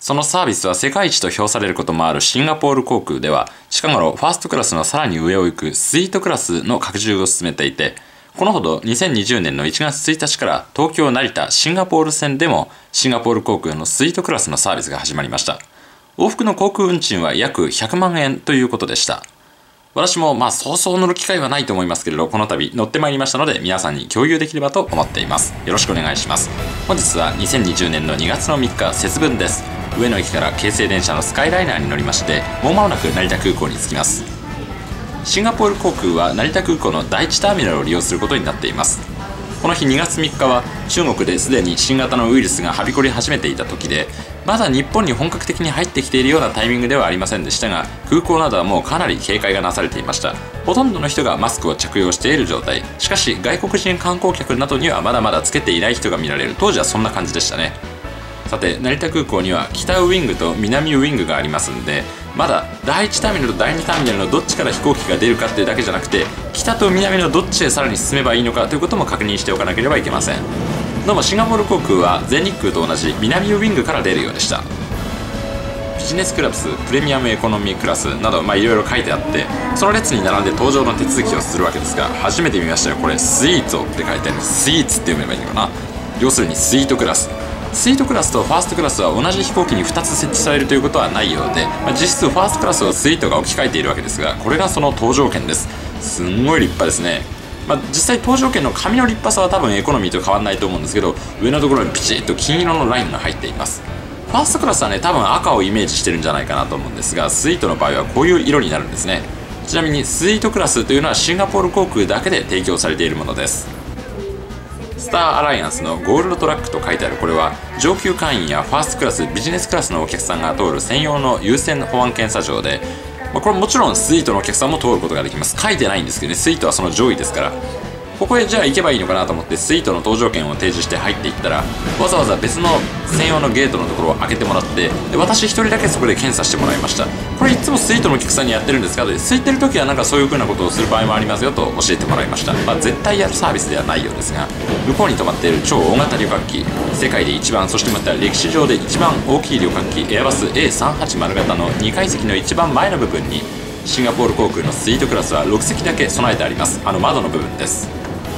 そのサービスは世界一と評されることもあるシンガポール航空では、近頃ファーストクラスのさらに上を行くスイートクラスの拡充を進めていて、このほど2020年の1月1日から東京成田シンガポール線でもシンガポール航空のスイートクラスのサービスが始まりました。往復の航空運賃は約100万円ということでした。私もそうそう乗る機会はないと思いますけれど、この度乗ってまいりましたので、皆さんに共有できればと思っています。よろしくお願いします。本日は2020年の2月の3日節分です。上野駅から京成電車のスカイライナーに乗りまして、もう間もなく成田空港に着きます。シンガポール航空は成田空港の第1ターミナルを利用することになっています。この日2月3日は中国ですでに新型のウイルスがはびこり始めていた時で、まだ日本に本格的に入ってきているようなタイミングではありませんでしたが、空港などはもうかなり警戒がなされていました。ほとんどの人がマスクを着用している状態。しかし外国人観光客などにはまだまだつけていない人が見られる。当時はそんな感じでしたね。さて、成田空港には北ウイングと南ウイングがありますんで、まだ第1ターミナルと第2ターミナルのどっちから飛行機が出るかっていうだけじゃなくて、北と南のどっちへさらに進めばいいのかということも確認しておかなければいけません。どうもシンガポール航空は全日空と同じ南ウイングから出るようでした。ビジネスクラス、プレミアムエコノミークラスなどいろいろ書いてあって、その列に並んで搭乗の手続きをするわけですが、初めて見ましたよ。これスイートって書いてある。スイーツって読めばいいのかな。要するにスイートクラス。スイートクラスとファーストクラスは同じ飛行機に2つ設置されるということはないようで、実質ファーストクラスをスイートが置き換えているわけですが、これがその搭乗券です。すんごい立派ですね。実際搭乗券の紙の立派さは多分エコノミーと変わらないと思うんですけど、上のところにピチッと金色のラインが入っています。ファーストクラスはね、多分赤をイメージしてるんじゃないかなと思うんですが、スイートの場合はこういう色になるんですね。ちなみにスイートクラスというのはシンガポール航空だけで提供されているものです。スターアライアンスのゴールドトラックと書いてあるこれは、上級会員やファーストクラス、ビジネスクラスのお客さんが通る専用の優先保安検査場で、これもちろんスイートのお客さんも通ることができます。書いてないんですけどね、スイートはその上位ですから。ここへじゃあ行けばいいのかなと思ってスイートの搭乗券を提示して入っていったら、わざわざ別の専用のゲートのところを開けてもらって、私一人だけそこで検査してもらいました。これいつもスイートのお客さんにやってるんですかと、空いてる時はそういう風なことをする場合もありますよと教えてもらいました。絶対やるサービスではないようですが、向こうに止まっている超大型旅客機、世界で一番、そしてまた歴史上で一番大きい旅客機エアバス A380 型の2階席の一番前の部分に、シンガポール航空のスイートクラスは6席だけ備えてあります。窓の部分です。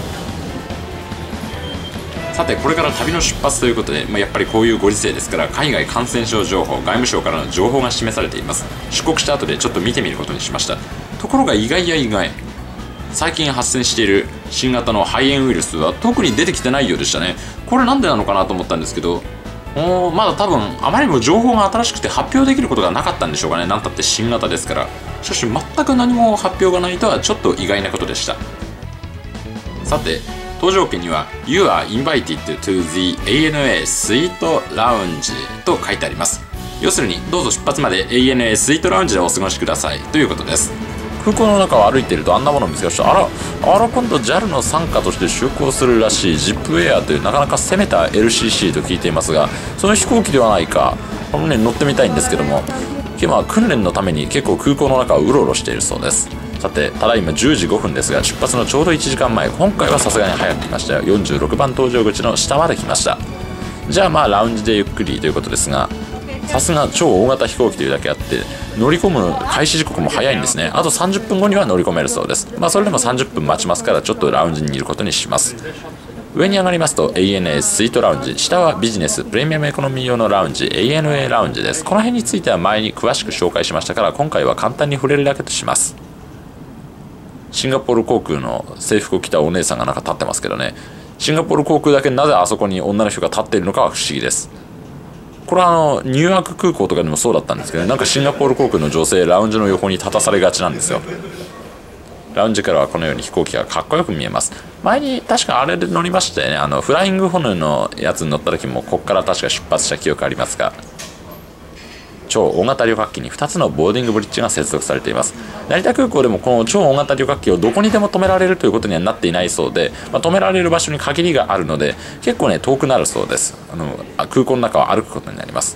さて、これから旅の出発ということで、やっぱりこういうご時世ですから、海外感染症情報、外務省からの情報が示されています。出国した後でちょっと見てみることにしました。ところが意外や意外、最近発生している新型の肺炎ウイルスは特に出てきてないようでしたね。これなんでなのかなと思ったんですけど、まだ多分あまりにも情報が新しくて発表できることがなかったんでしょうかね。なんたって新型ですから。しかし全く何も発表がないとはちょっと意外なことでした。さて、搭乗券には You are invited to the ANA Suite Lounge と書いてあります。要するに、どうぞ出発まで ANA スイートラウンジでお過ごしくださいということです。空港の中を歩いているとあんなものを見つけました。今度 JAL の傘下として就航するらしい ZIP Air というなかなか攻めた LCC と聞いていますが、その飛行機ではないか。乗ってみたいんですけども、今は訓練のために結構空港の中をうろうろしているそうです。さて、ただいま10時5分ですが、出発のちょうど1時間前、今回はさすがに早く来ましたよ。46番搭乗口の下まで来ました。じゃあラウンジでゆっくりということですが、さすが超大型飛行機というだけあって、乗り込む開始時刻も早いんですね。あと30分後には乗り込めるそうです。それでも30分待ちますから、ちょっとラウンジにいることにします。上に上がりますと ANA スイートラウンジ、下はビジネスプレミアムエコノミー用のラウンジ ANA ラウンジです。この辺については前に詳しく紹介しましたから、今回は簡単に触れるだけとします。シンガポール航空の制服を着たお姉さんが立ってますけどね、シンガポール航空だけなぜあそこに女の人が立っているのかは不思議です。これはニューヨーク空港とかでもそうだったんですけど、シンガポール航空の女性ラウンジの横に立たされがちなんですよ。ラウンジからはこのように飛行機がかっこよく見えます。前に確かあれで乗りましたよね。フライングホヌのやつに乗った時もここから確か出発した記憶ありますが、超大型旅客機に2つのボーディングブリッジが接続されています。成田空港でもこの超大型旅客機をどこにでも止められるということにはなっていないそうで、止められる場所に限りがあるので結構遠くなるそうです。空港の中を歩くことになります。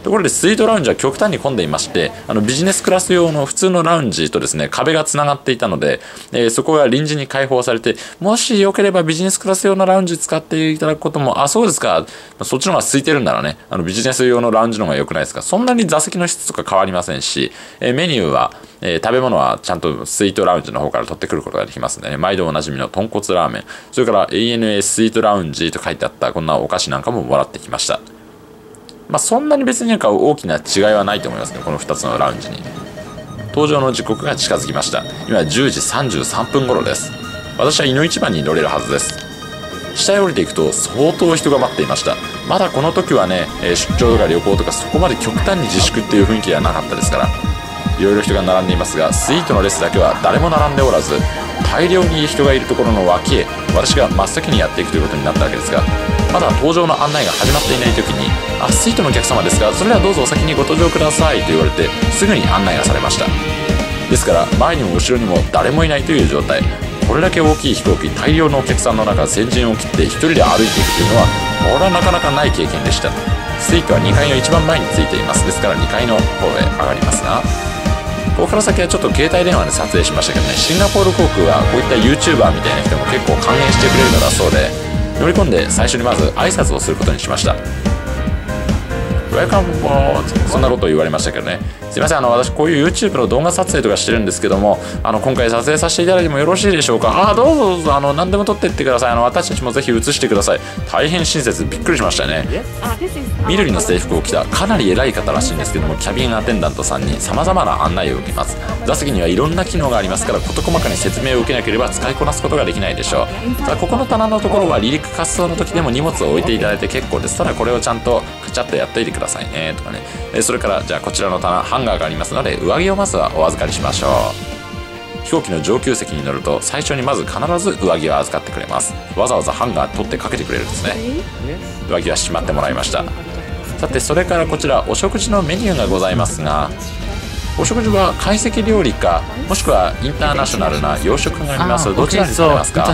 ところでスイートラウンジは極端に混んでいまして、ビジネスクラス用の普通のラウンジとですね、壁がつながっていたので、そこが臨時に開放されて、もしよければビジネスクラス用のラウンジ使っていただくことも、あ、そうですか、そっちの方が空いてるんならね、ビジネス用のラウンジの方が良くないですか。そんなに座席の質とか変わりませんし、メニューは、食べ物はちゃんとスイートラウンジの方から取ってくることができますのでね、毎度おなじみの豚骨ラーメン、それから ANA スイートラウンジと書いてあったこんなお菓子なんかももらってきました。そんなに別になんか大きな違いはないと思いますね、この2つのラウンジに。搭乗の時刻が近づきました。今10時33分頃です。私はいの一番に乗れるはずです。下へ降りていくと相当人が待っていました。まだこの時はね、出張とか旅行とかそこまで極端に自粛っていう雰囲気ではなかったですから、いろいろ人が並んでいますが、スイートの列だけは誰も並んでおらず、大量に人がいるところの脇へ私が真っ先にやっていくということになったわけですが、まだ搭乗の案内が始まっていない時に「あ、スイートのお客様ですが、それではどうぞお先にご搭乗ください」と言われて、すぐに案内がされました。ですから前にも後ろにも誰もいないという状態。これだけ大きい飛行機、大量のお客さんの中先陣を切って一人で歩いていくというのは、これはなかなかない経験でした。スイートは2階の一番前についています。ですから2階の方へ上がりますが、ここから先はちょっと携帯電話で撮影しましたけどね、シンガポール航空はこういった YouTuber みたいな人も結構歓迎してくれるのだそうで、乗り込んで最初にまず挨拶をすることにしました。ウェルカムボード、そんなことを言われましたけどね。すいません、私こういう YouTube の動画撮影とかしてるんですけども、今回撮影させていただいてもよろしいでしょうか。どうぞどうぞ、何でも撮ってってください。私たちもぜひ映してください。大変親切、びっくりしましたね。緑の制服を着たかなり偉い方らしいんですけども、キャビンアテンダントさんに様々な案内を受けます。座席にはいろんな機能がありますから、事細かに説明を受けなければ使いこなすことができないでしょう。さあ、ここの棚のところは離陸滑走の時でも荷物を置いていただいて結構です。ただこれをちゃんとカチャッとやっといてくださいねとかね。それからじゃあこちらの棚、ハンガーがありますので上着をまずはお預かりしましょう。飛行機の上級席に乗ると最初にまず必ず上着を預かってくれます。わざわざハンガー取ってかけてくれるんですね。上着はしまってもらいました。さて、それからこちらお食事のメニューがございますが、お食事は懐石料理か、もしくはインターナショナルな洋食があります。どちらにされますか？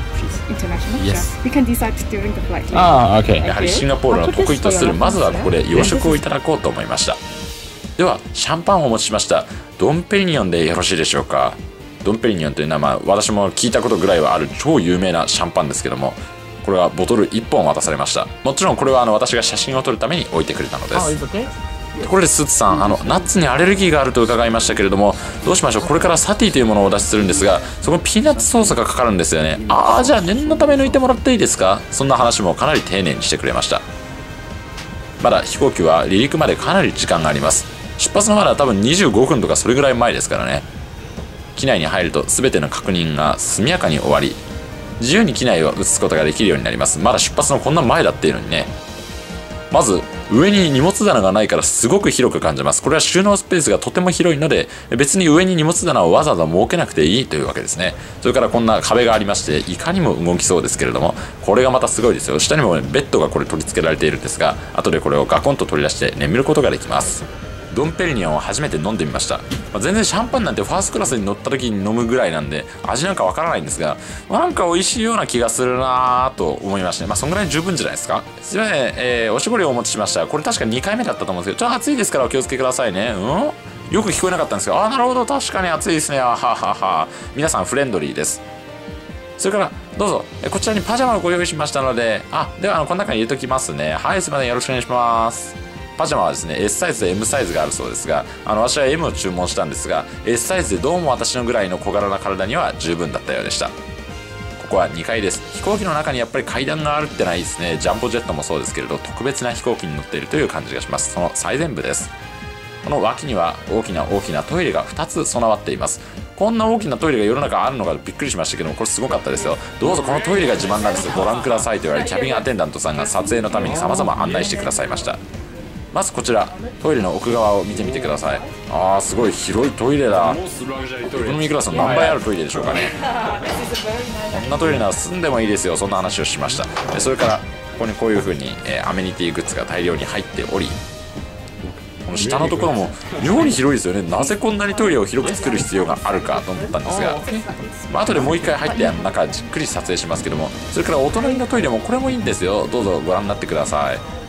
やはりシンガポールの得意とする、まずはここで洋食をいただこうと思いました。ではシャンパンをお持ちしました。ドンペリニョンでよろしいでしょうか。ドンペリニョンというのは、私も聞いたことぐらいはある超有名なシャンパンですけども、これはボトル1本渡されました。もちろんこれは私が写真を撮るために置いてくれたのです。ところでスーツさん、ナッツにアレルギーがあると伺いましたけれども、どうしましょう。これからサティというものをお出しするんですが、そこにピーナッツソースがかかるんですよね。じゃあ念のため抜いてもらっていいですか。そんな話もかなり丁寧にしてくれました。まだ飛行機は離陸までかなり時間があります。出発のまだ多分25分とかそれぐらい前ですからね。機内に入ると全ての確認が速やかに終わり、自由に機内を移すことができるようになります。まだ出発のこんな前だっていうのにね。まず上に荷物棚がないからすごく広く感じます。これは収納スペースがとても広いので、別に上に荷物棚をわざわざ設けなくていいというわけですね。それからこんな壁がありまして、いかにも動きそうですけれども、これがまたすごいですよ。下にも、ベッドがこれ取り付けられているんですが、後でこれをガコンと取り出して眠ることができます。ドンペリニョンを初めて飲んでみました。全然シャンパンなんてファーストクラスに乗った時に飲むぐらいなんで味なんかわからないんですが、なんか美味しいような気がするなと思いましたね。そんぐらい十分じゃないですか。すいません、おしぼりをお持ちしました。これ確か2回目だったと思うんですけど、ちょっと暑いですからお気をつけくださいね。よく聞こえなかったんですが、なるほど、確かに暑いですね。皆さんフレンドリーです。それからどうぞ、こちらにパジャマをご用意しましたので、ではこの中に入れときますね。はい、すいません、よろしくお願いします。パジャマはですね S サイズと M サイズがあるそうですが、私は M を注文したんですが、 S サイズでどうも私のぐらいの小柄な体には十分だったようでした。ここは2階です。飛行機の中にやっぱり階段があるってないですね。ジャンボジェットもそうですけれど、特別な飛行機に乗っているという感じがします。その最前部です。この脇には大きなトイレが2つ備わっています。こんな大きなトイレが世の中あるのがびっくりしましたけども、これすごかったですよ。どうぞこのトイレが自慢なんです、ご覧くださいと言われ、キャビンアテンダントさんが撮影のために様々案内してくださいました。まずこちらトイレの奥側を見てみてください。すごい広いトイレだ。エコノミークラスの何倍あるトイレでしょうかね。こんなトイレなら住んでもいいですよ。そんな話をしました。それからここにこういう風にアメニティグッズが大量に入っており、この下のところも妙に広いですよね。なぜこんなにトイレを広く作る必要があるかと思ったんですが、後でもう一回入って中じっくり撮影しますけども、それからお隣のトイレもこれもいいんですよ。どうぞご覧になってください。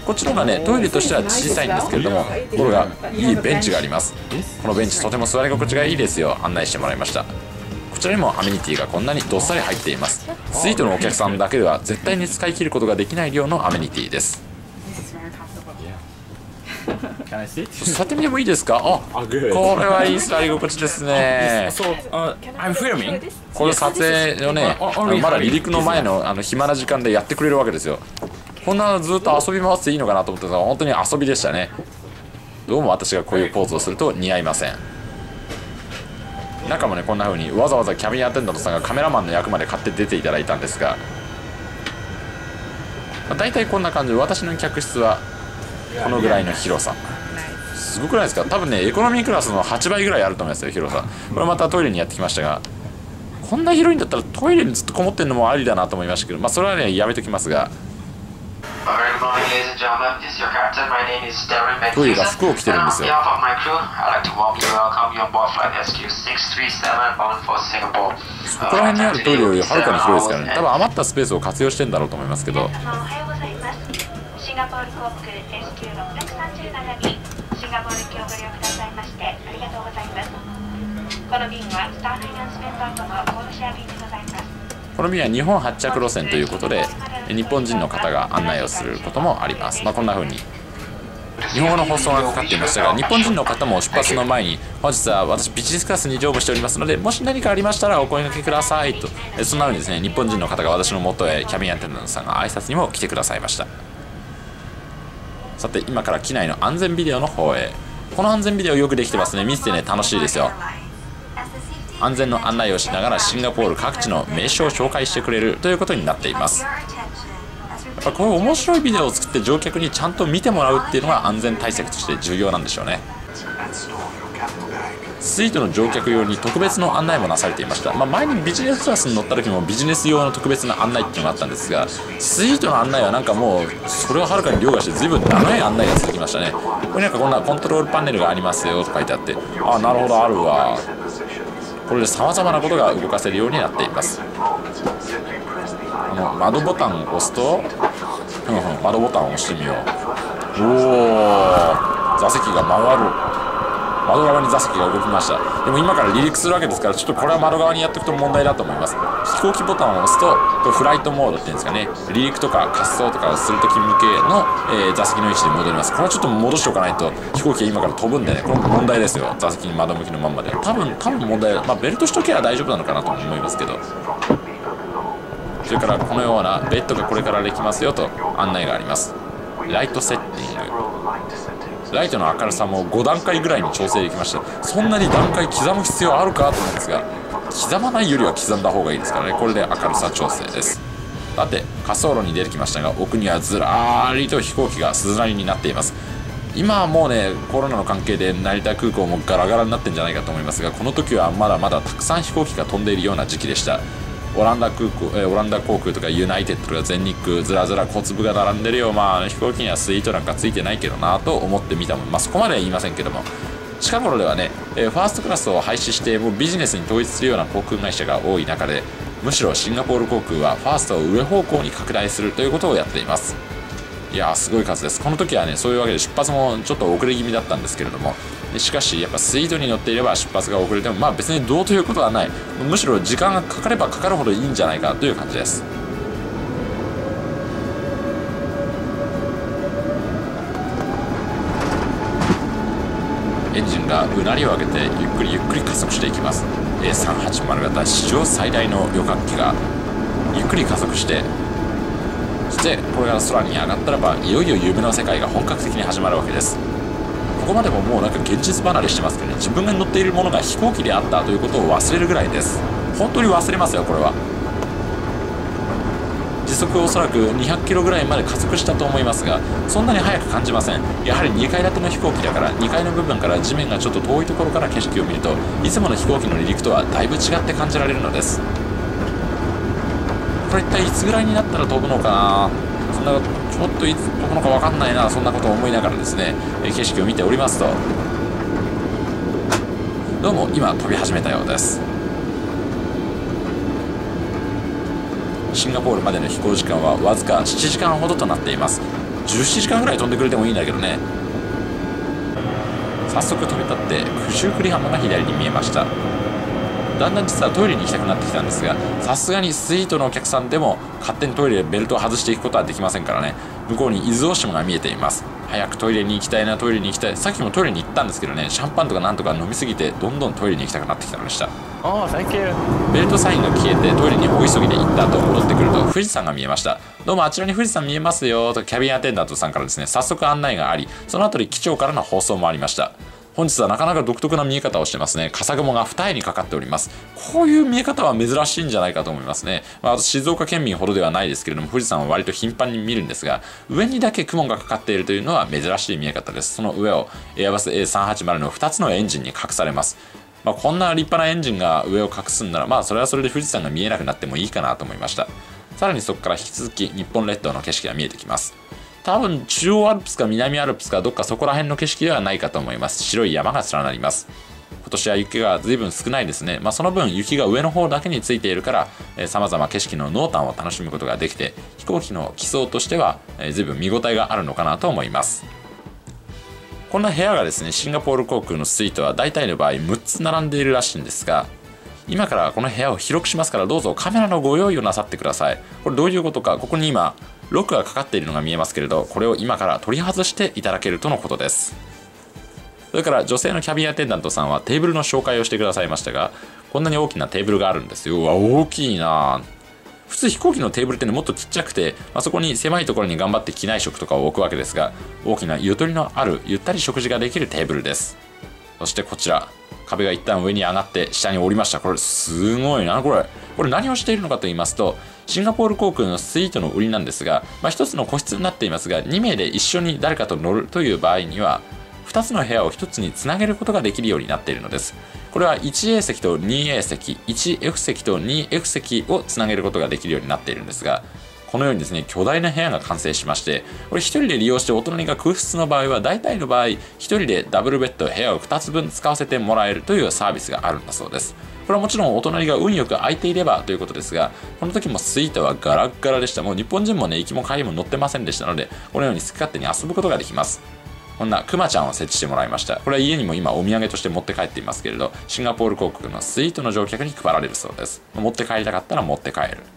こっちの方がねトイレとしては小さいんですけれども、ところがいいベンチがあります。このベンチとても座り心地がいいですよ。案内してもらいました。こちらにもアメニティがこんなにどっさり入っています。スイートのお客さんだけでは絶対に使い切ることができない量のアメニティです。座ってみてもいいですか？あ、これはいい座り心地ですね。これ撮影をね、まだ離陸の前の暇な時間でやってくれるわけですよ。こんなずっと遊び回っていいのかなと思ってたら本当に遊びでしたね。どうも私がこういうポーズをすると似合いません。中もねこんな風にわざわざキャビンアテンダントさんがカメラマンの役まで買って出ていただいたんですが、大体こんな感じで私の客室はこのぐらいの広さ。すごくないですか？多分ねエコノミークラスの8倍ぐらいあると思いますよ、広さ。これまたトイレにやってきましたが、こんな広いんだったらトイレにずっとこもってるのもありだなと思いましたけど、それはねやめときますが、トイレが服を着てるんですよ。そこら辺にあるトイレよりはるかに広いですからね。多分余ったスペースを活用してんだろうと思いますけど。シンガポール航空 SQ637 便、シンガポール機をご利用くださいましてありがとうございます。この便はスターフィナンスメンバーとのコールシェア便でございます。この便は日本発着路線ということで、日本人の方が案内をすることもあります。こんな風に日本語の放送がかかっていましたが、日本人の方も出発の前に本日は私ビジネスクラスに乗務しておりますので、もし何かありましたらお声掛けくださいと、そんな風にですね日本人の方が私の元へキャビンアテンダントさんが挨拶にも来てくださいました。さて今から機内の安全ビデオの方へ。この安全ビデオよくできてますね。見ててね楽しいですよ。安全の案内をしながらシンガポール各地の名所を紹介してくれるということになっています。やっぱこういう面白いビデオを作って乗客にちゃんと見てもらうっていうのが安全対策として重要なんでしょうね。スイートの乗客用に特別の案内もなされていました。前にビジネスクラスに乗った時もビジネス用の特別な案内っていうのがあったんですが、スイートの案内はなんかもうそれをはるかに凌駕して随分長い案内が続きましたね。これなんかこんなコントロールパネルがありますよと書いてあって、あ、なるほどあるわ。これでさまざまなことが動かせるようになっています。窓ボタンを押すと、窓ボタンを押してみよう。おお、座席が回る。窓側に座席が動きました。でも今から離陸するわけですから、ちょっとこれは窓側にやっておくと問題だと思います。飛行機ボタンを押すとフライトモードっていうんですかね、離陸とか滑走とかをするとき向けの、座席の位置で戻ります。これはちょっと戻しておかないと飛行機が今から飛ぶんでね、これも問題ですよ。座席に窓向きのまんまで多分問題、ベルトしとけば大丈夫なのかなと思いますけど。それからこのようなベッドがこれからできますよと案内があります。ライトセッティング、ライトの明るさも5段階ぐらいに調整できました。そんなに段階刻む必要あるかと思うんですが、刻まないよりは刻んだ方がいいですからね。これで明るさ調整です。さて滑走路に出てきましたが、奥にはずらーりと飛行機が鈴なりになっています。今はもうねコロナの関係で成田空港もガラガラになってんじゃないかと思いますが、この時はまだまだたくさん飛行機が飛んでいるような時期でした。オランダ航空とかユナイテッドとか全日空、ずらずら小粒が並んでるよ。飛行機にはスイートなんかついてないけどなと思ってみたもん。そこまでは言いませんけども、近頃ではね、ファーストクラスを廃止してもうビジネスに統一するような航空会社が多い中で、むしろシンガポール航空はファーストを上方向に拡大するということをやっています。いやーすごい数です。この時はねそういうわけで出発もちょっと遅れ気味だったんですけれども、しかしやっぱスイートに乗っていれば出発が遅れても別にどうということはない。むしろ時間がかかればかかるほどいいんじゃないかという感じです。エンジンがうなりを上げてゆっくりゆっくり加速していきます。A380 型史上最大の旅客機がゆっくり加速して、そしてこれが空に上がったらばいよいよ夢の世界が本格的に始まるわけです。ここまでももうなんか現実離れしてますけどね、自分が乗っているものが飛行機であったということを忘れるぐらいです。本当に忘れますよこれは。時速おそらく200キロぐらいまで加速したと思いますが、そんなに速く感じません。やはり2階建ての飛行機だから、2階の部分から地面がちょっと遠いところから景色を見るといつもの飛行機の離陸とはだいぶ違って感じられるのです。これ一体いつぐらいになったら飛ぶのかな、そんなちょっといつ飛ぶのか分かんないな、そんなことを思いながらですね、景色を見ておりますと、どうも今飛び始めたようです。シンガポールまでの飛行時間はわずか7時間ほどとなっています。 17時間ぐらい飛んでくれてもいいんだけどね。早速飛び立って九十九里浜が左に見えました。だんだん実はトイレに行きたくなってきたんですが、さすがにスイートのお客さんでも勝手にトイレでベルトを外していくことはできませんからね。向こうに伊豆大島が見えています。早くトイレに行きたいな、トイレに行きたい。さっきもトイレに行ったんですけどね、シャンパンとかなんとか飲みすぎてどんどんトイレに行きたくなってきたのでした。ベルトサインが消えてトイレに大急ぎで行った後戻ってくると富士山が見えました。どうもあちらに富士山見えますよとキャビンアテンダントさんからですね、早速案内があり、その後に機長からの放送もありました。本日はなかなか独特な見え方をしてますね。笠雲が二重にかかっております。こういう見え方は珍しいんじゃないかと思いますね。静岡県民ほどではないですけれども、富士山は割と頻繁に見るんですが、上にだけ雲がかかっているというのは珍しい見え方です。その上をエアバス A380 の2つのエンジンに隠されます。こんな立派なエンジンが上を隠すんなら、それはそれで富士山が見えなくなってもいいかなと思いました。さらにそこから引き続き日本列島の景色が見えてきます。多分中央アルプスか南アルプスかどっかそこら辺の景色ではないかと思います。白い山が連なります。今年は雪が随分少ないですね。その分雪が上の方だけについているから様々景色の濃淡を楽しむことができて、飛行機の機装としては随分見応えがあるのかなと思います。こんな部屋がですね、シンガポール航空のスイートは大体の場合6つ並んでいるらしいんですが、今からこの部屋を広くしますから、どうぞカメラのご用意をなさってください。これどういうことか、ここに今ロックがかかっているのが見えますけれど、これを今から取り外していただけるとのことです。それから女性のキャビンアテンダントさんはテーブルの紹介をしてくださいましたが、こんなに大きなテーブルがあるんですよ。うわ、大きいな。普通飛行機のテーブルってね、もっとちっちゃくて、そこに狭いところに頑張って機内食とかを置くわけですが、大きなゆとりのあるゆったり食事ができるテーブルです。そしてこちら、壁が一旦上に上がって下に降りました。これすごいな。これ何をしているのかと言いますと、シンガポール航空のスイートの売りなんですが、一つの個室になっていますが、2名で一緒に誰かと乗るという場合には、2つの部屋を1つにつなげることができるようになっているのです。これは 1A 席と 2A 席、1F 席と 2F 席をつなげることができるようになっているんですが、このようにですね、巨大な部屋が完成しまして、これ1人で利用してお隣が空室の場合は、大体の場合1人でダブルベッド部屋を2つ分使わせてもらえるというサービスがあるんだそうです。これはもちろんお隣が運よく空いていればということですが、この時もスイートはガラッガラでした。もう日本人もね、行きも帰りも乗ってませんでしたので、このように好き勝手に遊ぶことができます。こんなクマちゃんを設置してもらいました。これは家にも今お土産として持って帰っていますけれど、シンガポール航空のスイートの乗客に配られるそうです。持って帰りたかったら持って帰る。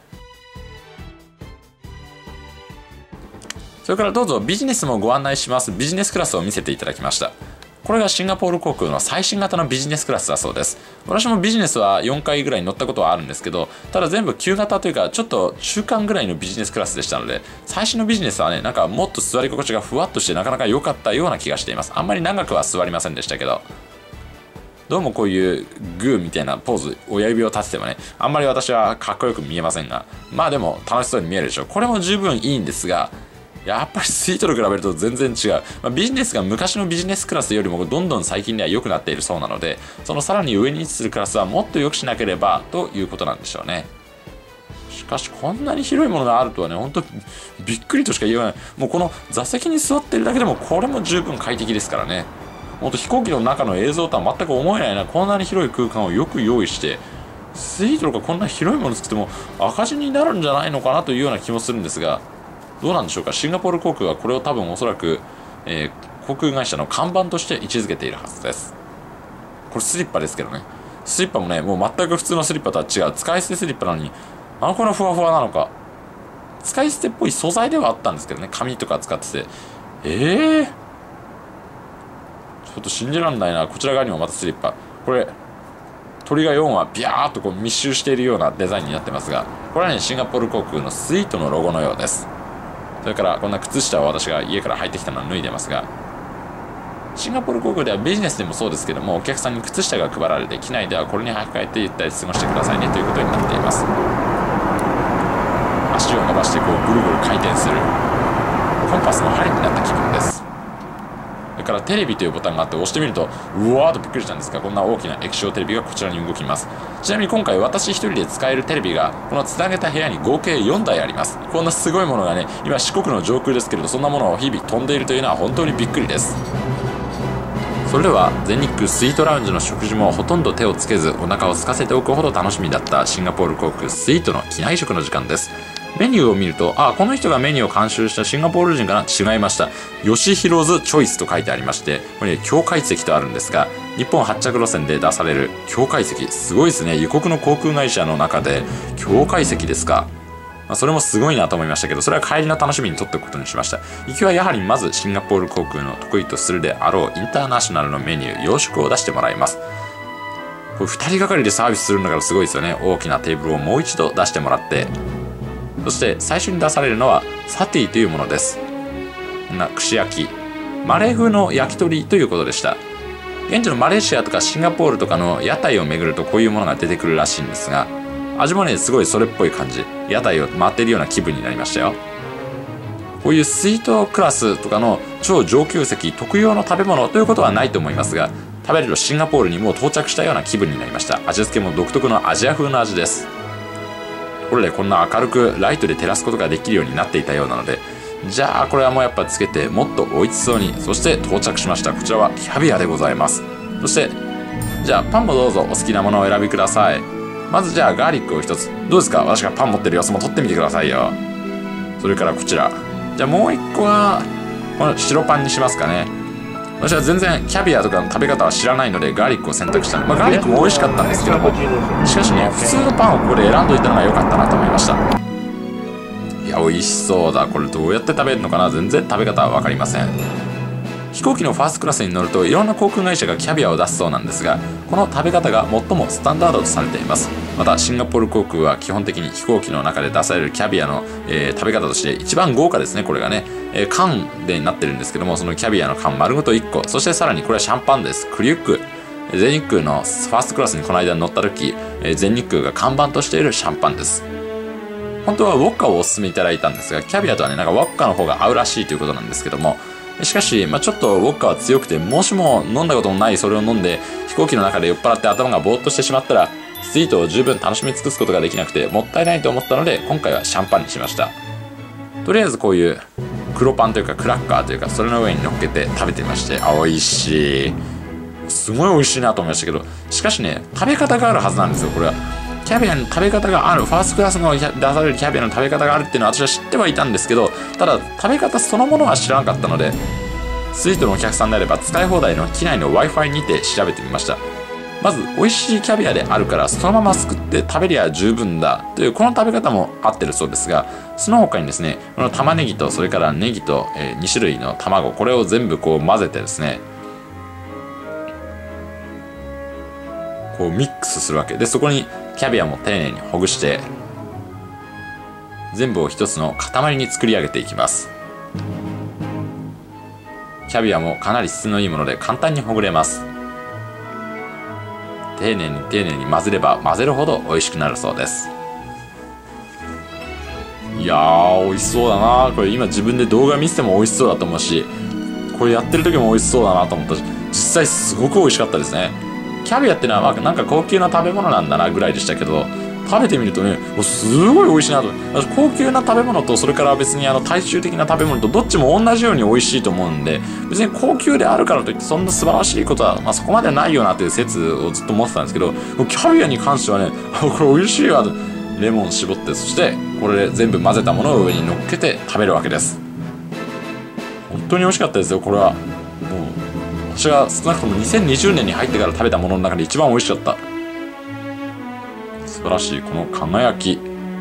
それからどうぞビジネスもご案内します。ビジネスクラスを見せていただきました。これがシンガポール航空の最新型のビジネスクラスだそうです。私もビジネスは4回ぐらい乗ったことはあるんですけど、ただ全部旧型というかちょっと中間ぐらいのビジネスクラスでしたので、最新のビジネスはね、なんかもっと座り心地がふわっとしてなかなか良かったような気がしています。あんまり長くは座りませんでしたけど、どうもこういうグーみたいなポーズ、親指を立ててもね、あんまり私はかっこよく見えませんが、でも楽しそうに見えるでしょ。これも十分いいんですが、やっぱりスイートと比べると全然違う。ビジネスが昔のビジネスクラスよりもどんどん最近では良くなっているそうなので、そのさらに上に位置するクラスはもっと良くしなければということなんでしょうね。しかしこんなに広いものがあるとはね、本当びっくりとしか言えない。もうこの座席に座ってるだけでもこれも十分快適ですからね。本当飛行機の中の映像とは全く思えないな。こんなに広い空間をよく用意して、スイートとかこんな広いもの作っても赤字になるんじゃないのかなというような気もするんですが、どうなんでしょうか。シンガポール航空はこれを多分おそらく、航空会社の看板として位置づけているはずです。これスリッパですけどね。スリッパもね、もう全く普通のスリッパとは違う。使い捨てスリッパなのに、このふわふわなのか。使い捨てっぽい素材ではあったんですけどね。紙とか使ってて。ちょっと信じらんないな。こちら側にもまたスリッパ。これ、鳥が4羽ビャーっとこう密集しているようなデザインになってますが、これはね、シンガポール航空のスイートのロゴのようです。それからこんな靴下を私が家から入ってきたのは脱いでますが、シンガポール航空ではビジネスでもそうですけども、お客さんに靴下が配られて、機内ではこれに履き替えてゆったり過ごしてくださいねということになっています。足を伸ばしてこうぐるぐる回転するコンパスの針になった気分です。それからテレビというボタンがあって、押してみるとうわーっとびっくりしたんですが、こんな大きな液晶テレビがこちらに動きます。ちなみに今回私一人で使えるテレビがこのつなげた部屋に合計4台あります。こんなすごいものがね、今四国の上空ですけれど、そんなものを日々飛んでいるというのは本当にびっくりです。それでは全日空スイートラウンジの食事もほとんど手をつけずお腹を空かせておくほど楽しみだったシンガポール航空スイートの機内食の時間です。 メニューを見ると、この人がメニューを監修したシンガポール人かな、違いました。ヨシヒロズチョイスと書いてありまして、これね、境界席とあるんですが、日本発着路線で出される境界席、すごいですね。異国の航空会社の中で境界席ですか。それもすごいなと思いましたけど、それは帰りの楽しみにとっておくことにしました。行きはやはりまずシンガポール航空の得意とするであろうインターナショナルのメニュー、洋食を出してもらいます。これ2人がかりでサービスするんだからすごいですよね。大きなテーブルをもう一度出してもらって、そして最初に出されるのはサティというものです。こんな串焼き、マレー風の焼き鳥ということでした。現地のマレーシアとかシンガポールとかの屋台を巡るとこういうものが出てくるらしいんですが、味もねすごいそれっぽい感じ、屋台を回っているような気分になりましたよ。こういうスイートクラスとかの超上級席特有の食べ物ということはないと思いますが、食べれるシンガポールにもう到着したような気分になりました。味付けも独特のアジア風の味です。これでこんな明るくライトで照らすことができるようになっていたようなので、じゃあこれはもうやっぱつけてもっと美味しそうに。そして到着しました。こちらはキャビアでございます。そしてじゃあパンもどうぞお好きなものをお選びください。まずじゃあガーリックを一つ。どうですか、私がパン持ってる様子も撮ってみてくださいよ。それからこちら、じゃあもう一個はこの白パンにしますかね。私は全然キャビアとかの食べ方は知らないのでガーリックを選択したので、ガーリックも美味しかったんですけども、しかしね普通のパンをここで選んどいたのが良かったなと思いました。いや美味しそうだ。これどうやって食べるのかな、全然食べ方は分かりません。飛行機のファーストクラスに乗るといろんな航空会社がキャビアを出すそうなんですが、この食べ方が最もスタンダードとされています。またシンガポール航空は基本的に飛行機の中で出されるキャビアの、食べ方として一番豪華ですね。これがね、缶でなってるんですけども、そのキャビアの缶丸ごと1個、そしてさらにこれはシャンパンです。クリュック、全日空のファーストクラスにこの間乗った時、全日空が看板としているシャンパンです。本当はウォッカをお勧めいただいたんですが、キャビアとはねなんかウォッカの方が合うらしいということなんですけども、しかし、ちょっとウォッカは強くて、もしも飲んだこともないそれを飲んで飛行機の中で酔っ払って頭がぼーっとしてしまったらスイートを十分楽しみ尽くすことができなくてもったいないと思ったので、今回はシャンパンにしました。とりあえずこういう黒パンというかクラッカーというか、それの上に乗っけて食べてみまして、美味しい、すごい美味しいなと思いましたけど、しかしね食べ方があるはずなんですよ。これはキャビアの食べ方がある、ファーストクラスの出されるキャビアの食べ方があるっていうのは私は知ってはいたんですけど、ただ食べ方そのものは知らなかったので、スイートのお客さんであれば使い放題の機内の Wi-Fi にて調べてみました。まず美味しいキャビアであるからそのまますくって食べりゃ十分だというこの食べ方も合ってるそうですが、その他にですね、この玉ねぎとそれからネギと、2種類の卵、これを全部こう混ぜてですね、こうミックスするわけで、そこにキャビアも丁寧にほぐして全部を一つの塊に作り上げていきます。キャビアもかなり質のいいもので簡単にほぐれます。丁寧に丁寧に混ぜれば混ぜるほど美味しくなるそうです。いやー美味しそうだな。これ今自分で動画見せても美味しそうだと思うし、これやってる時も美味しそうだなと思ったし、実際すごく美味しかったですね。キャビアってのはなんか高級な食べ物なんだなぐらいでしたけど、食べてみるとねすごい美味しいなと。私高級な食べ物とそれから別に大衆的な食べ物とどっちも同じように美味しいと思うんで、別に高級であるからといってそんな素晴らしいことは、そこまでないよなという説をずっと持ってたんですけど、キャビアに関してはねこれ美味しいわと。レモン絞って、そしてこれで全部混ぜたものを上に乗っけて食べるわけです。本当に美味しかったですよ。これはもう私が少なくとも2020年に入ってから食べたものの中で一番美味しかった。素晴らしい。この輝き、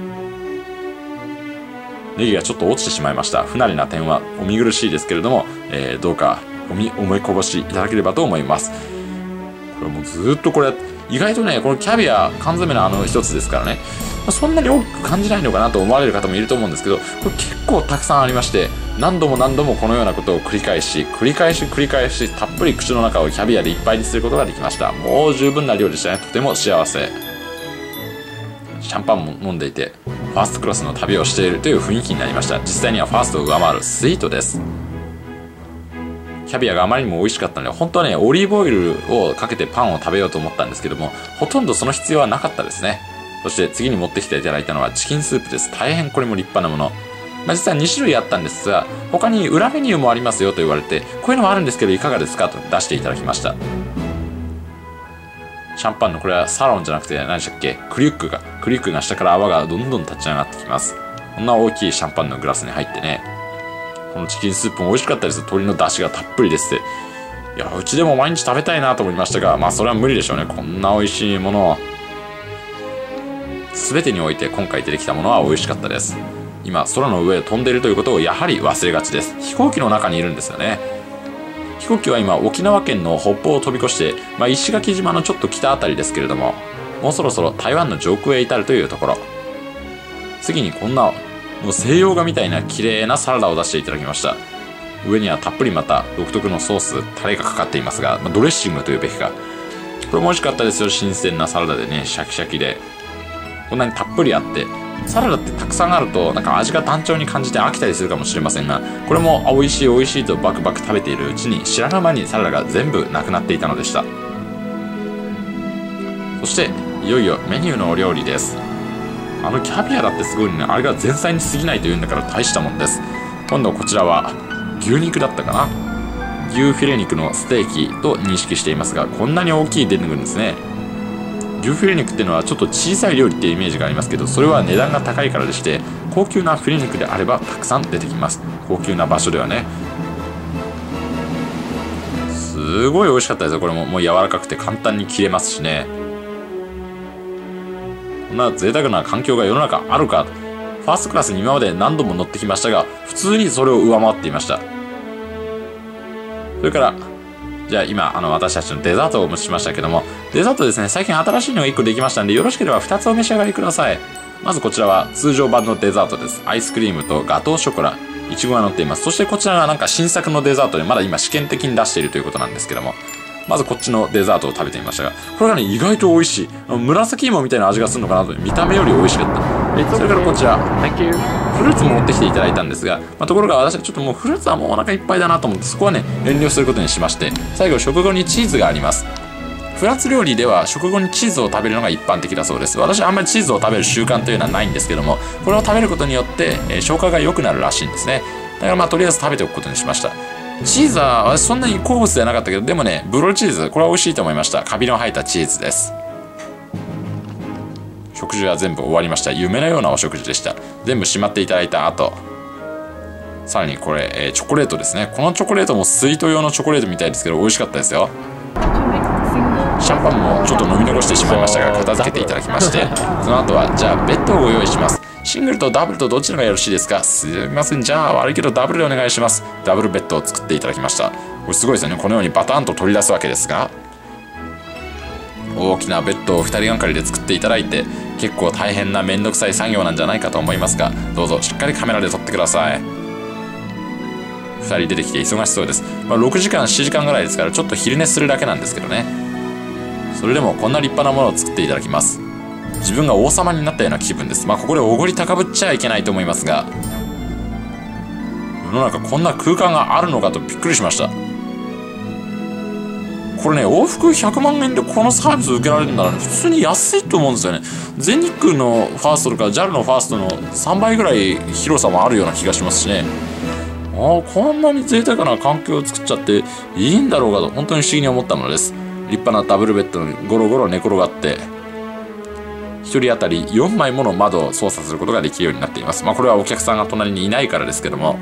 ネギがちょっと落ちてしまいました。不慣れな点はお見苦しいですけれども、どうか思いこぼしいただければと思います。これもうずっとこれ意外とね、このキャビア缶詰の一つですからね、そんなに大きく感じないのかなと思われる方もいると思うんですけど、これ結構たくさんありまして、何度も何度もこのようなことを繰り返したっぷり口の中をキャビアでいっぱいにすることができました。もう十分な量でしたね。とても幸せ。シャンパンも飲んでいてファーストクラスの旅をしているという雰囲気になりました。実際にはファーストを上回るスイートです。キャビアがあまりにも美味しかったので、本当はねオリーブオイルをかけてパンを食べようと思ったんですけども、ほとんどその必要はなかったですね。そして次に持ってきていただいたのはチキンスープです。大変これも立派なもの。実は2種類あったんですが、他に裏メニューもありますよと言われて、こういうのもあるんですけどいかがですかと出していただきました。シャンパンのこれはサロンじゃなくて何でしたっけ、クリュックが下から泡がどんどん立ち上がってきます。 こんな大きいシャンパンのグラスに入ってね、このチキンスープも美味しかったです。鶏の出汁がたっぷりですって。いや、うちでも毎日食べたいなと思いましたが、まあそれは無理でしょうね。こんな美味しいものを。全てにおいて今回出てきたものは美味しかったです。今空の上を飛んでいるということをやはり忘れがちです。飛行機の中にいるんですよね。飛行機は今沖縄県の北方を飛び越して、石垣島のちょっと北あたりですけれども、もうそろそろ台湾の上空へ至るというところ。次にこんなもう西洋画みたいな綺麗なサラダを出していただきました。上にはたっぷりまた独特のソースタレがかかっていますが、ドレッシングというべきか、これも美味しかったですよ。新鮮なサラダでね、シャキシャキでこんなにたっぷりあって、サラダってたくさんあるとなんか味が単調に感じて飽きたりするかもしれませんが、これも美味しい美味しいとバクバク食べているうちに知らぬ間にサラダが全部なくなっていたのでした。そしていよいよメニューのお料理です。キャビアだってすごいね。あれが前菜に過ぎないというんだから大したもんです。今度こちらは牛肉だったかな。牛フィレ肉のステーキと認識していますが、こんなに大きい出てくるんですね。牛フィレ肉っていうのはちょっと小さい料理っていうイメージがありますけど、それは値段が高いからでして、高級なフィレ肉であればたくさん出てきます。高級な場所ではね。すごい美味しかったですよ。これももう柔らかくて簡単に切れますしね。こんな贅沢な環境が世の中あるか。ファーストクラスに今まで何度も乗ってきましたが、普通にそれを上回っていました。それからじゃあ今私たちのデザートをお持ちしましたけども、デザートですね、最近新しいのが1個できましたんで、よろしければ2つお召し上がりください。まずこちらは通常版のデザートです。アイスクリームとガトーショコラ、いちごが乗っています。そしてこちらがなんか新作のデザートでまだ今試験的に出しているということなんですけども、まずこっちのデザートを食べてみましたが、これがね意外と美味しい。紫芋みたいな味がするのかなと、見た目より美味しかった。それからこちらフルーツも持ってきていただいたんですが、ところが私はちょっともうフルーツはもうお腹いっぱいだなと思って、そこはね遠慮することにしまして、最後食後にチーズがあります。フランス料理では食後にチーズを食べるのが一般的だそうです。私はあんまりチーズを食べる習慣というのはないんですけども、これを食べることによって、消化が良くなるらしいんですね。だからとりあえず食べておくことにしました。チーズは私そんなに好物ではなかったけど、でもねブローチーズこれは美味しいと思いました。カビの生えたチーズです。食事は全部終わりました。夢のようなお食事でした。全部しまっていただいた後、さらにこれ、チョコレートですね。このチョコレートもスイート用のチョコレートみたいですけど美味しかったですよ。シャンパンもちょっと飲み残してしまいましたが片付けていただきまして、その後はじゃあベッドをご用意します。シングルとダブルとどちらがよろしいですか。すみません、じゃあ悪いけどダブルでお願いします。ダブルベッドを作っていただきました。これすごいですよね。このようにバタンと取り出すわけですが、大きなベッドを2人がかりで作っていただいて、結構大変なめんどくさい作業なんじゃないかと思いますが、どうぞしっかりカメラで撮ってください。2人出てきて忙しそうです。6時間7時間ぐらいですから、ちょっと昼寝するだけなんですけどね。それでもこんな立派なものを作っていただきます。自分が王様になったような気分です。ここでおごり高ぶっちゃいけないと思いますが、世の中こんな空間があるのかとびっくりしました。これね、往復100万円でこのサービスを受けられるなら、普通に安いと思うんですよね。全日空のファーストとか JAL のファーストの3倍ぐらい広さもあるような気がしますしね。こんなに贅沢な環境を作っちゃっていいんだろうかと本当に不思議に思ったものです。立派なダブルベッドにゴロゴロ寝転がって、1人当たり4枚もの窓を操作することができるようになっています。これはお客さんが隣にいないからですけども、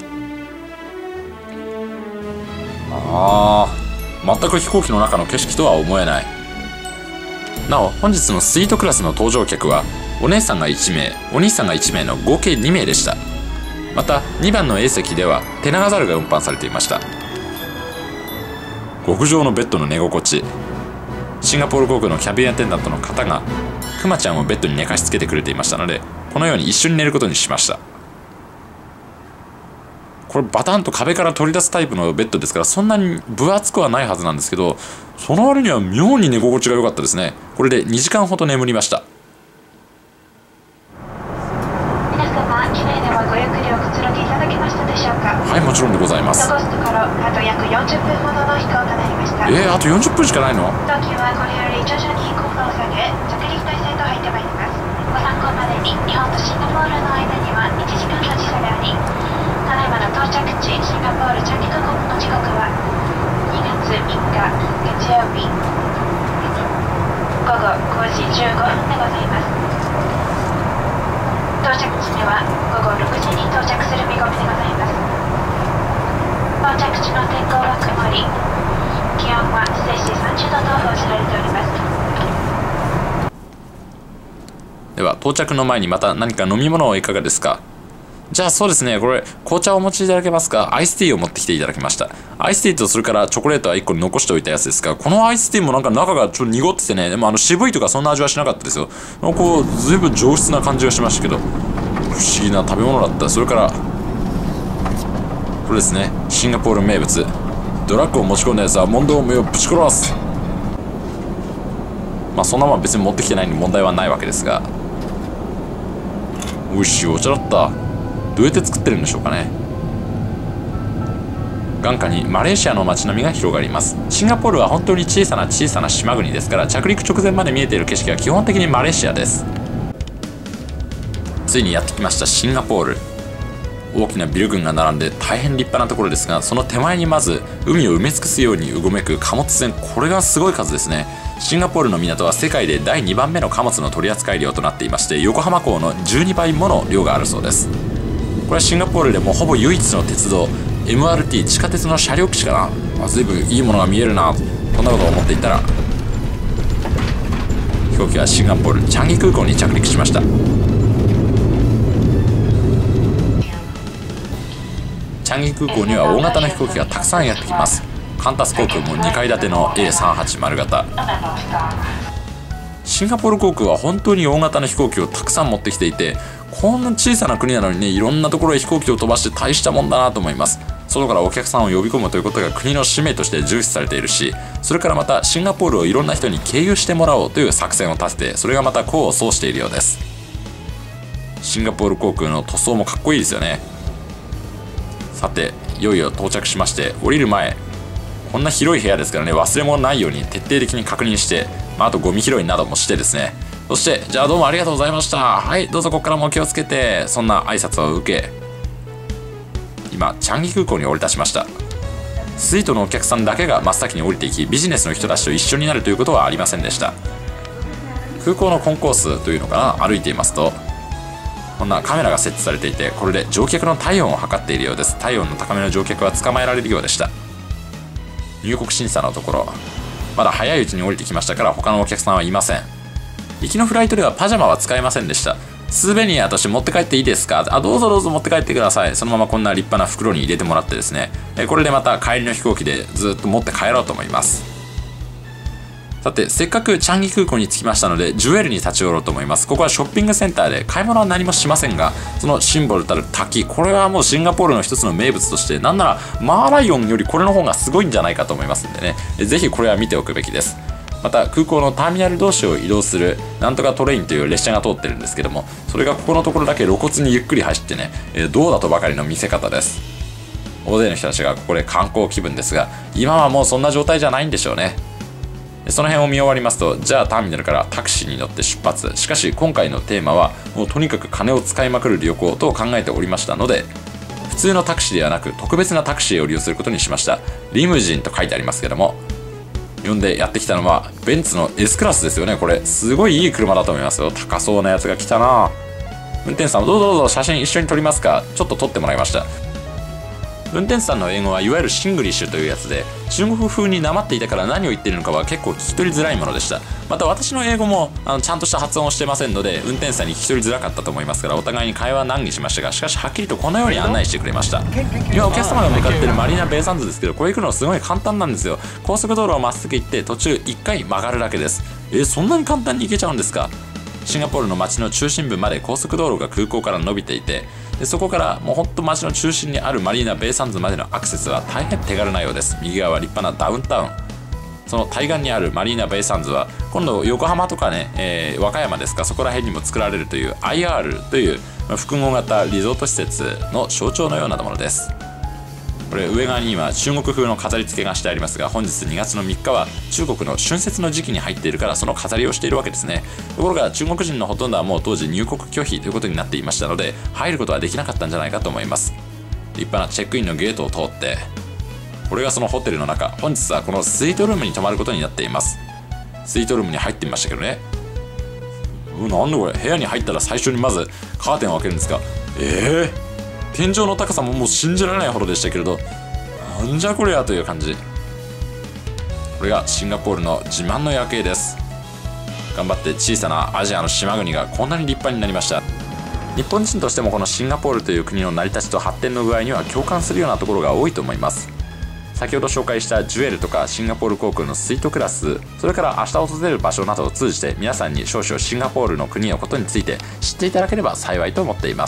全く飛行機の中の景色とは思えない。なお本日のスイートクラスの搭乗客はお姉さんが1名、お兄さんが1名の合計2名でした。また2番の A 席ではテナガザルが運搬されていました。極上のベッドの寝心地。シンガポール航空のキャビンアテンダントの方がクマちゃんをベッドに寝かしつけてくれていましたので、このように一緒に寝ることにしました。これバタンと壁から取り出すタイプのベッドですから、そんなに分厚くはないはずなんですけど、その割には妙に寝心地が良かったですね。これで2時間ほど眠りました。 皆様、機内ではごゆっくりおくつろぎいただけましたでしょうか。 はい、もちろんでございます。 残すところあと約40分ほどの飛行となりました。 あと40分しかないの？ 当機はこれより徐々に高度を下げ着陸態勢と入ってまいります。ご参考までに日本とシンガポールの間には1時間の時差があり、ただいまの到着地シンガポール着陸後の時刻は2月3日月曜日午後5時15分でございます。到着地では着する見込みでございます。到着地の天候は曇り、気温は摂氏30度と報じられております。 では到着の前にまた何か飲み物はいかがですか？じゃあそうですね、これ紅茶をお持ちいただけますか？アイスティーを持ってきていただきました。アイスティーとそれからチョコレートは1個残しておいたやつですが、このアイスティーもなんか中がちょっと濁っててね、でも渋いとかそんな味はしなかったですよ。こう随分上質な感じがしましたけど、不思議な食べ物だった。それからこれですね、シンガポール名物ドラッグを持ち込んだやつは問答目をぶち殺す。まあそんなもん別に持ってきてないんで問題はないわけですが、美味しいお茶だった。どうやって作ってるんでしょうかね。眼下にマレーシアの街並みが広がります。シンガポールは本当に小さな島国ですから、着陸直前まで見えている景色は基本的にマレーシアです。ついにやってきましたシンガポール。大きなビル群が並んで大変立派なところですが、その手前にまず海を埋め尽くすようにうごめく貨物船、これがすごい数ですね。シンガポールの港は世界で第2番目の貨物の取扱量となっていまして、横浜港の12倍もの量があるそうです。これはシンガポールでもほぼ唯一の鉄道 MRT 地下鉄の車両基地かな。随分いいものが見えるな、こんなことを思っていたら、飛行機はシンガポールチャンギ空港に着陸しました。チャンギ空港には大型の飛行機がたくさんやってきます。カンタス航空も2階建ての A380 型。シンガポール航空は本当に大型の飛行機をたくさん持ってきていて、こんな小さな国なのにね、いろんなところへ飛行機を飛ばして大したもんだなと思います。外からお客さんを呼び込むということが国の使命として重視されているし、それからまたシンガポールをいろんな人に経由してもらおうという作戦を立てて、それがまた功を奏しているようです。シンガポール航空の塗装もかっこいいですよね。さていよいよ到着しまして、降りる前こんな広い部屋ですからね、忘れ物ないように徹底的に確認して、あとゴミ拾いなどもしてですね、そしてじゃあどうもありがとうございました、はいどうぞここからもお気をつけて、そんな挨拶を受け、今チャンギ空港に降り立ちました。スイートのお客さんだけが真っ先に降りていき、ビジネスの人たちと一緒になるということはありませんでした。空港のコンコースというのかな、歩いていますとこんなカメラが設置されていて、これで乗客の体温を測っているようです。体温の高めの乗客は捕まえられるようでした。入国審査のところ、まだ早いうちに降りてきましたから他のお客さんはいません。行きのフライトではパジャマは使えませんでした。スーベニアとして持って帰っていいですか、どうぞどうぞ持って帰ってください。そのままこんな立派な袋に入れてもらってですね、これでまた帰りの飛行機でずっと持って帰ろうと思います。さてせっかくチャンギ空港に着きましたので、ジュエルに立ち寄ろうと思います。ここはショッピングセンターで買い物は何もしませんが、そのシンボルたる滝、これはもうシンガポールの一つの名物として、なんならマーライオンよりこれの方がすごいんじゃないかと思いますんでね、ぜひこれは見ておくべきです。また空港のターミナル同士を移動するなんとかトレインという列車が通ってるんですけども、それがここのところだけ露骨にゆっくり走ってね、どうだとばかりの見せ方です。大勢の人たちがここで観光気分ですが、今はもうそんな状態じゃないんでしょうね。その辺を見終わりますと、じゃあターミナルからタクシーに乗って出発。しかし今回のテーマはもうとにかく金を使いまくる旅行と考えておりましたので、普通のタクシーではなく特別なタクシーを利用することにしました。リムジンと書いてありますけども、呼んでやってきたのはベンツの S クラスですよね。これすごいいい車だと思いますよ。高そうなやつが来たな。運転手さんどうぞどうぞ写真一緒に撮りますか。ちょっと撮ってもらいました。運転手さんの英語はいわゆるシングリッシュというやつで、中国風になまっていたから何を言っているのかは結構聞き取りづらいものでした。また私の英語もちゃんとした発音をしてませんので、運転手さんに聞き取りづらかったと思いますから、お互いに会話難儀しましたが、しかしはっきりとこのように案内してくれました。今お客様が向かっているマリーナベイサンズですけど、これ行くのすごい簡単なんですよ。高速道路をまっすぐ行って途中1回曲がるだけです。そんなに簡単に行けちゃうんですか。シンガポールの街の中心部まで高速道路が空港から伸びていて、そこからもうほんと街の中心にあるマリーナベイサンズまでのアクセスは大変手軽なようです。右側は立派なダウンタウン、その対岸にあるマリーナベイサンズは今度横浜とかね、和歌山ですか、そこら辺にも作られるという IR という複合型リゾート施設の象徴のようなものです。これ上側に今中国風の飾り付けがしてありますが、本日2月の3日は中国の春節の時期に入っているからその飾りをしているわけですね。ところが中国人のほとんどはもう当時入国拒否ということになっていましたので、入ることはできなかったんじゃないかと思います。立派なチェックインのゲートを通って、これがそのホテルの中、本日はこのスイートルームに泊まることになっています。スイートルームに入ってみましたけどね、なんでこれ部屋に入ったら最初にまずカーテンを開けるんですか。 天井の高さももう信じられないほどでしたけれど、なんじゃこりゃという感じ。これがシンガポールの自慢の夜景です。頑張って小さなアジアの島国がこんなに立派になりました。日本人としてもこのシンガポールという国の成り立ちと発展の具合には共感するようなところが多いと思います。先ほど紹介したジュエルとかシンガポール航空のスイートクラス、それから明日訪れる場所などを通じて皆さんに少々シンガポールの国のことについて知っていただければ幸いと思っています。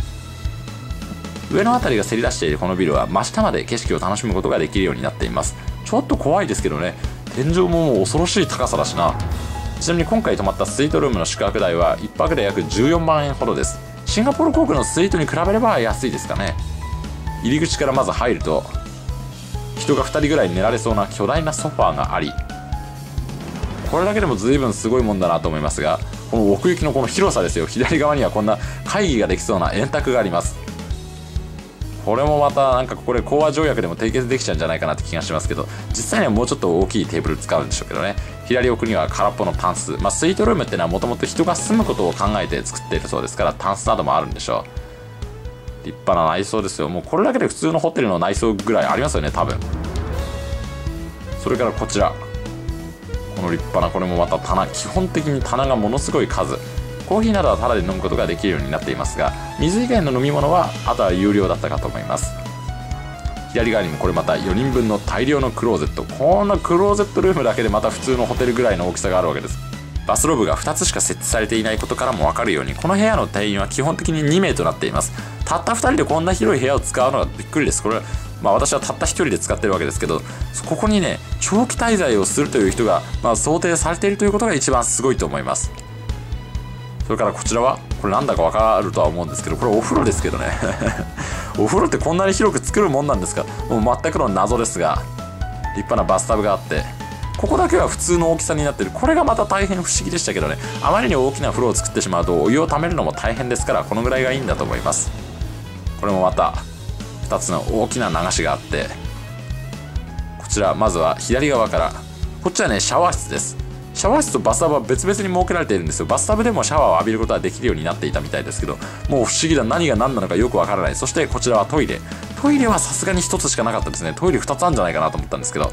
上の辺りがせり出しているこのビルは真下まで景色を楽しむことができるようになっています。ちょっと怖いですけどね、天井ももう恐ろしい高さだしな。ちなみに今回泊まったスイートルームの宿泊代は1泊で約14万円ほどです。シンガポール航空のスイートに比べれば安いですかね。入り口からまず入ると人が2人ぐらい寝られそうな巨大なソファーがあり、これだけでも随分すごいもんだなと思いますが、この奥行きのこの広さですよ。左側にはこんな会議ができそうな円卓があります。これもまたなんかこれ講和条約でも締結できちゃうんじゃないかなって気がしますけど、実際にはもうちょっと大きいテーブル使うんでしょうけどね。左奥には空っぽのタンス、スイートルームってのはもともと人が住むことを考えて作っているそうですから、タンスなどもあるんでしょう。立派な内装ですよ。もうこれだけで普通のホテルの内装ぐらいありますよね、多分。それからこちら、この立派なこれもまた棚、基本的に棚がものすごい数。コーヒーなどはタダで飲むことができるようになっていますが、水以外の飲み物はあとは有料だったかと思います。左側にもこれまた4人分の大量のクローゼット。このクローゼットルームだけでまた普通のホテルぐらいの大きさがあるわけです。バスローブが2つしか設置されていないことからも分かるように、この部屋の定員は基本的に2名となっています。たった2人でこんな広い部屋を使うのはびっくりです。これ私はたった1人で使ってるわけですけど、ここにね長期滞在をするという人が、想定されているということが一番すごいと思います。それからこちらはこれなんだか分かるとは思うんですけど、これお風呂ですけどねお風呂ってこんなに広く作るもんなんですか。もう全くの謎ですが、立派なバスタブがあって、ここだけは普通の大きさになってる。これがまた大変不思議でしたけどね。あまりに大きな風呂を作ってしまうとお湯をためるのも大変ですから、このぐらいがいいんだと思います。これもまた2つの大きな流しがあって、こちらまずは左側から、こっちはねシャワー室です。シャワー室とバスタブは別々に設けられているんですよ。バスタブでもシャワーを浴びることができるようになっていたみたいですけど、もう不思議だ、何が何なのかよくわからない。そしてこちらはトイレ。トイレはさすがに1つしかなかったですね。トイレ2つあるんじゃないかなと思ったんですけど、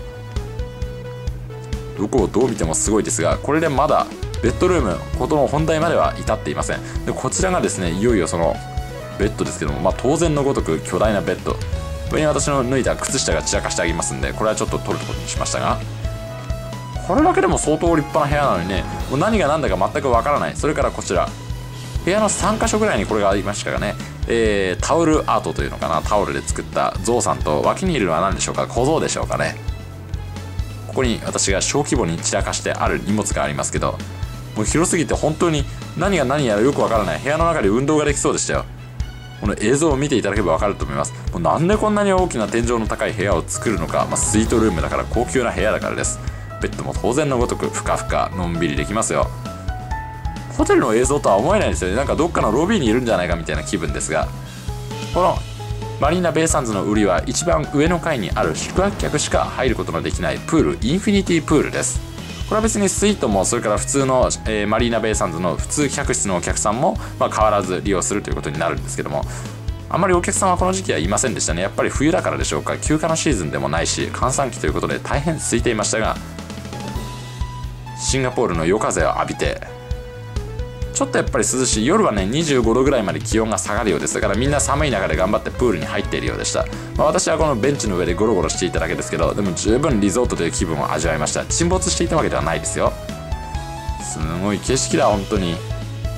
どこをどう見てもすごいですが、これでまだベッドルーム、ことの本題までは至っていません。でこちらがですね、いよいよそのベッドですけども、当然のごとく巨大なベッド。上に私の脱いだ靴下が散らかしてあげますんで、これはちょっと取ることにしましたが、これだけでも相当立派な部屋なのにね、もう何が何だか全くわからない。それからこちら、部屋の3箇所ぐらいにこれがありましたがね、タオルアートというのかな、タオルで作ったゾウさんと、脇にいるのは何でしょうか、小僧でしょうかね。ここに私が小規模に散らかしてある荷物がありますけど、もう広すぎて本当に何が何やらよくわからない。部屋の中で運動ができそうでしたよ。この映像を見ていただければわかると思います。もうなんでこんなに大きな天井の高い部屋を作るのか、スイートルームだから、高級な部屋だからです。ベッドも当然のごとくふかふかのんびりできますよ。ホテルの映像とは思えないですよね。なんかどっかのロビーにいるんじゃないかみたいな気分ですが、このマリーナベイサンズの売りは一番上の階にある宿泊客しか入ることのできないプール、インフィニティプールです。これは別にスイートもそれから普通の、マリーナベイサンズの普通客室のお客さんも、変わらず利用するということになるんですけども、あまりお客さんはこの時期はいませんでしたね。やっぱり冬だからでしょうか。休暇のシーズンでもないし、閑散期ということで大変空いていましたが、シンガポールの夜風を浴びて、ちょっとやっぱり涼しい。夜はね25度ぐらいまで気温が下がるようです。だからみんな寒い中で頑張ってプールに入っているようでした。私はこのベンチの上でゴロゴロしていただけですけど、でも十分リゾートという気分を味わいました。沈没していたわけではないですよ。すごい景色だ本当に。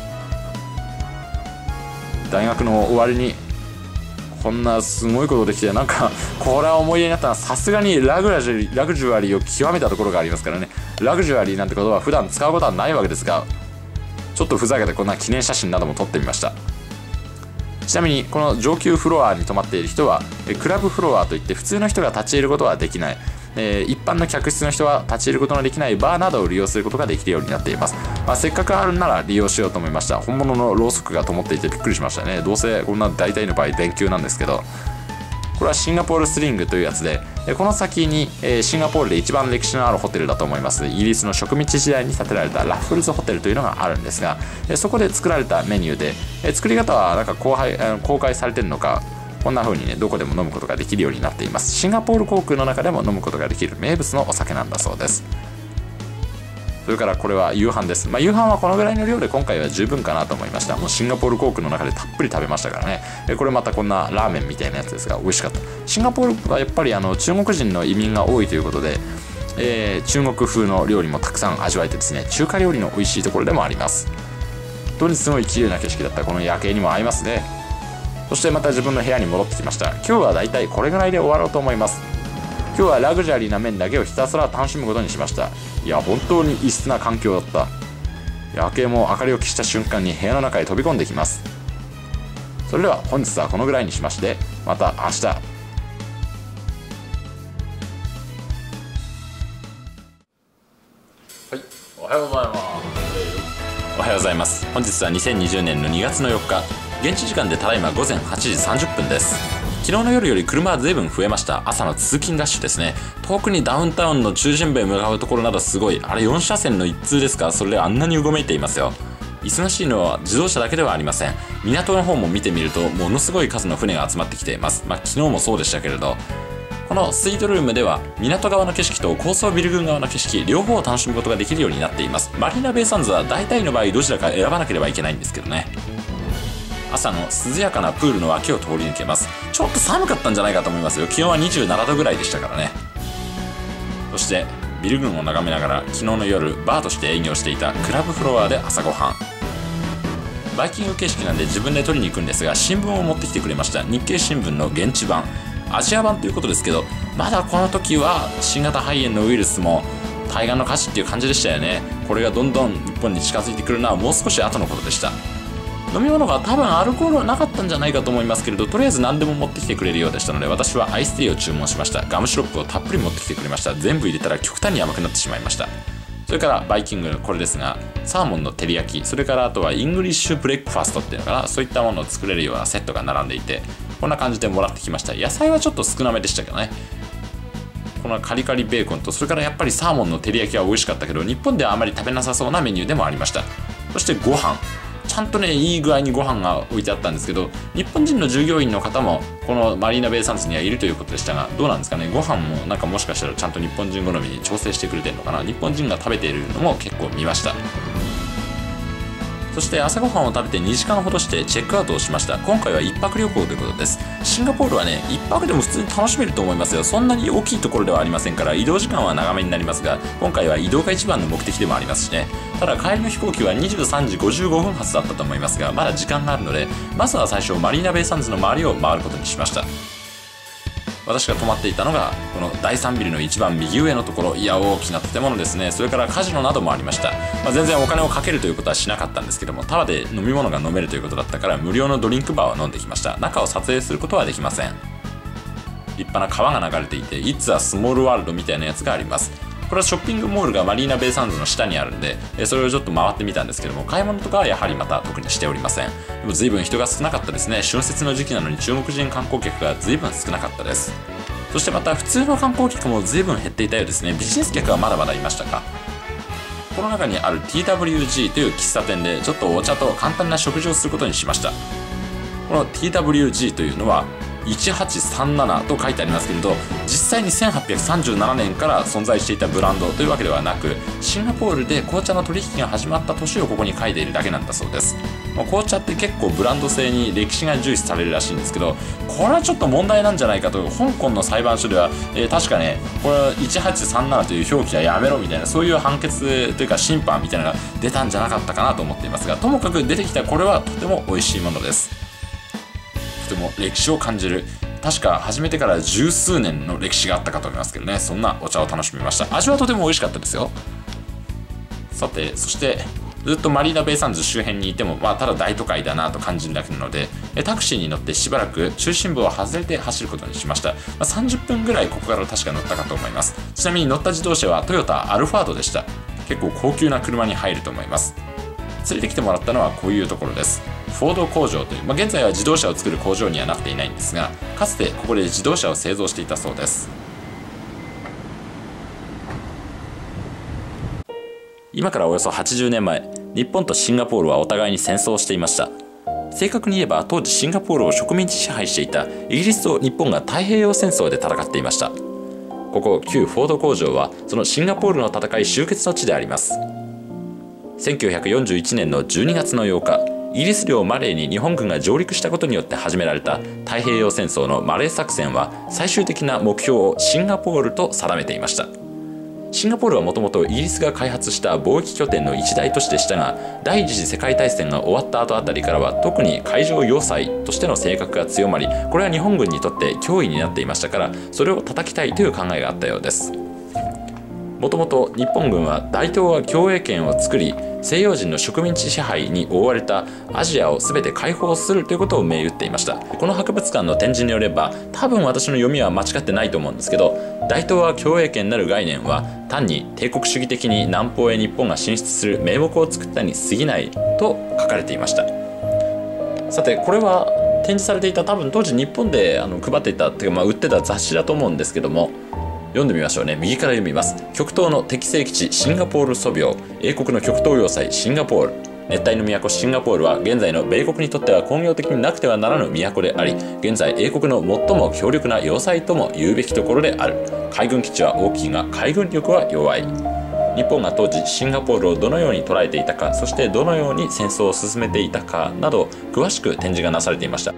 大学の終わりにこんなすごいことできて、なんかこれは思い出になったのは、さすがにラグジュアリーを極めたところがありますからね。ラグジュアリーなんて言葉は普段使うことはないわけですが、ちょっとふざけてこんな記念写真なども撮ってみました。ちなみにこの上級フロアに泊まっている人はクラブフロアといって、普通の人が立ち入ることはできない、一般の客室の人は立ち入ることのできないバーなどを利用することができるようになっています。せっかくあるなら利用しようと思いました。本物のろうそくが灯っていてびっくりしましたね。どうせこんな大体の場合電球なんですけど、 これはシンガポールスリングというやつで、この先にシンガポールで一番歴史のあるホテルだと思いますイギリスの植民地時代に建てられたラッフルズホテルというのがあるんですが、そこで作られたメニューで、作り方はなんか公開されてるのか、こんな風にねどこでも飲むことができるようになっています。シンガポール航空の中でも飲むことができる名物のお酒なんだそうです。それからこれは夕飯です。夕飯はこのぐらいの量で今回は十分かなと思いました。もうシンガポール航空の中でたっぷり食べましたからね。これまたこんなラーメンみたいなやつですが美味しかった。シンガポールはやっぱり中国人の移民が多いということで、中国風の料理もたくさん味わえてですね、中華料理の美味しいところでもあります。本当にすごい綺麗な景色だった。この夜景にも合いますね。そしてまた自分の部屋に戻ってきました。今日はだいたいこれぐらいで終わろうと思います。今日はラグジュアリーな面だけをひたすら楽しむことにしました。いや本当に異質な環境だった。夜景も明かりを消した瞬間に部屋の中へ飛び込んできます。それでは本日はこのぐらいにしまして、また明日。はい、おはようございます。おはようございます。本日は2020年の2月の4日、現地時間でただいま午前8時30分です。昨日の夜より車は随分増えました。朝の通勤ラッシュですね。特にダウンタウンの中心部へ向かうところなどすごい、あれ4車線の一通ですか。それであんなにうごめいていますよ。忙しいのは自動車だけではありません。港の方も見てみるとものすごい数の船が集まってきています。昨日もそうでしたけれど、このスイートルームでは港側の景色と高層ビル群側の景色両方を楽しむことができるようになっています。マリーナベイサンズは大体の場合どちらか選ばなければいけないんですけどね。朝の涼やかなプールの脇を通り抜けます。ちょっと寒かったんじゃないかと思いますよ。気温は27度ぐらいでしたからね。そしてビル群を眺めながら昨日の夜バーとして営業していたクラブフロアで朝ごはん。バイキング形式なんで自分で取りに行くんですが、新聞を持ってきてくれました。日経新聞の現地版、アジア版ということですけど、まだこの時は新型肺炎のウイルスも対岸の火事っていう感じでしたよね。これがどんどん日本に近づいてくるのはもう少し後のことでした。飲み物が多分アルコールはなかったんじゃないかと思いますけれど、とりあえず何でも持ってきてくれるようでしたので、私はアイスティーを注文しました。ガムシロップをたっぷり持ってきてくれました。全部入れたら極端に甘くなってしまいました。それからバイキングのこれですが、サーモンの照り焼き、それからあとはイングリッシュブレックファストっていうのかな、そういったものを作れるようなセットが並んでいて、こんな感じでもらってきました。野菜はちょっと少なめでしたけどね。このカリカリベーコンと、それからやっぱりサーモンの照り焼きは美味しかったけど、日本ではあまり食べなさそうなメニューでもありました。そしてご飯、ちゃんとねいい具合にご飯が置いてあったんですけど、日本人の従業員の方もこのマリーナベイサンズにはいるということでしたが、どうなんですかね。ご飯もなんかもしかしたらちゃんと日本人好みに調整してくれてるのかな。日本人が食べているのも結構見ました。そして朝ごはんを食べて2時間ほどしてチェックアウトをしました。今回は1泊旅行ということです。シンガポールはね1泊でも普通に楽しめると思いますよ。そんなに大きいところではありませんから、移動時間は長めになりますが、今回は移動が一番の目的でもありますしね。ただ帰りの飛行機は23時55分発だったと思いますが、まだ時間があるので、まずは最初マリーナベイサンズの周りを回ることにしました。私が泊まっていたのがこの第3ビルの一番右上のところ、いや大きな建物ですね。それからカジノなどもありました。全然お金をかけるということはしなかったんですけども、タダで飲み物が飲めるということだったから無料のドリンクバーを飲んできました。中を撮影することはできません。立派な川が流れていて、It's a Small Worldみたいなやつがあります。これはショッピングモールがマリーナベイサンズの下にあるんで、それをちょっと回ってみたんですけども、買い物とかはやはりまた特にしておりません。でも随分人が少なかったですね。春節の時期なのに中国人観光客が随分少なかったです。そしてまた普通の観光客も随分減っていたようですね。ビジネス客はまだまだいましたか。この中にある TWG という喫茶店でちょっとお茶と簡単な食事をすることにしました。この TWG というのは1837と書いてありますけれど、実際に1837年から存在していたブランドというわけではなく、シンガポールで紅茶の取引が始まった年をここに書いているだけなんだそうです。紅茶って結構ブランド性に歴史が重視されるらしいんですけど、これはちょっと問題なんじゃないかと。香港の裁判所では、確かねこれ1837という表記はやめろみたいな、そういう判決というか審判みたいなのが出たんじゃなかったかなと思っていますが、ともかく出てきたこれはとても美味しいものです。とても歴史を感じる、確か始めてから十数年の歴史があったかと思いますけどね、そんなお茶を楽しみました。味はとても美味しかったですよ。さて、そしてずっとマリーナベイサンズ周辺にいても、ただ大都会だなと感じるだけなので、タクシーに乗ってしばらく中心部を外れて走ることにしました。30分ぐらいここから確か乗ったかと思います。ちなみに乗った自動車はトヨタアルファードでした。結構高級な車に入ると思います。連れてきてもらったのはこういうところです。 フォード工場という、現在は自動車を作る工場にはなっていないんですが、かつてここで自動車を製造していたそうです。今からおよそ80年前、日本とシンガポールはお互いに戦争をしていました。正確に言えば当時シンガポールを植民地支配していたイギリスと日本が太平洋戦争で戦っていました。ここ旧フォード工場はそのシンガポールの戦い終結の地であります。1941年の12月の8日、イギリス領マレーに日本軍が上陸したことによって始められた太平洋戦争のマレー作戦は最終的な目標をシンガポールと定めていました。シンガポールはもともとイギリスが開発した貿易拠点の一大都市でしたが、第一次世界大戦が終わった後あたりからは特に海上要塞としての性格が強まり、これは日本軍にとって脅威になっていましたから、それを叩きたいという考えがあったようです。もともと日本軍は大東亜共栄圏を作り、西洋人の植民地支配に覆われたアジアを全て解放するということを銘打っていました。この博物館の展示によれば、多分私の読みは間違ってないと思うんですけど、大東亜共栄圏なる概念は単に帝国主義的に南方へ日本が進出する名目を作ったに過ぎないと書かれていました。さてこれは展示されていた、多分当時日本で配っていたというか、売ってた雑誌だと思うんですけども、読んでみましょうね。右から読みます。極東の適正基地シンガポール租病、英国の極東要塞シンガポール。熱帯の都シンガポールは現在の米国にとっては工業的になくてはならぬ都であり、現在英国の最も強力な要塞とも言うべきところである。海軍基地は大きいが海軍力は弱い。日本が当時シンガポールをどのように捉えていたか、そしてどのように戦争を進めていたかなど詳しく展示がなされていました。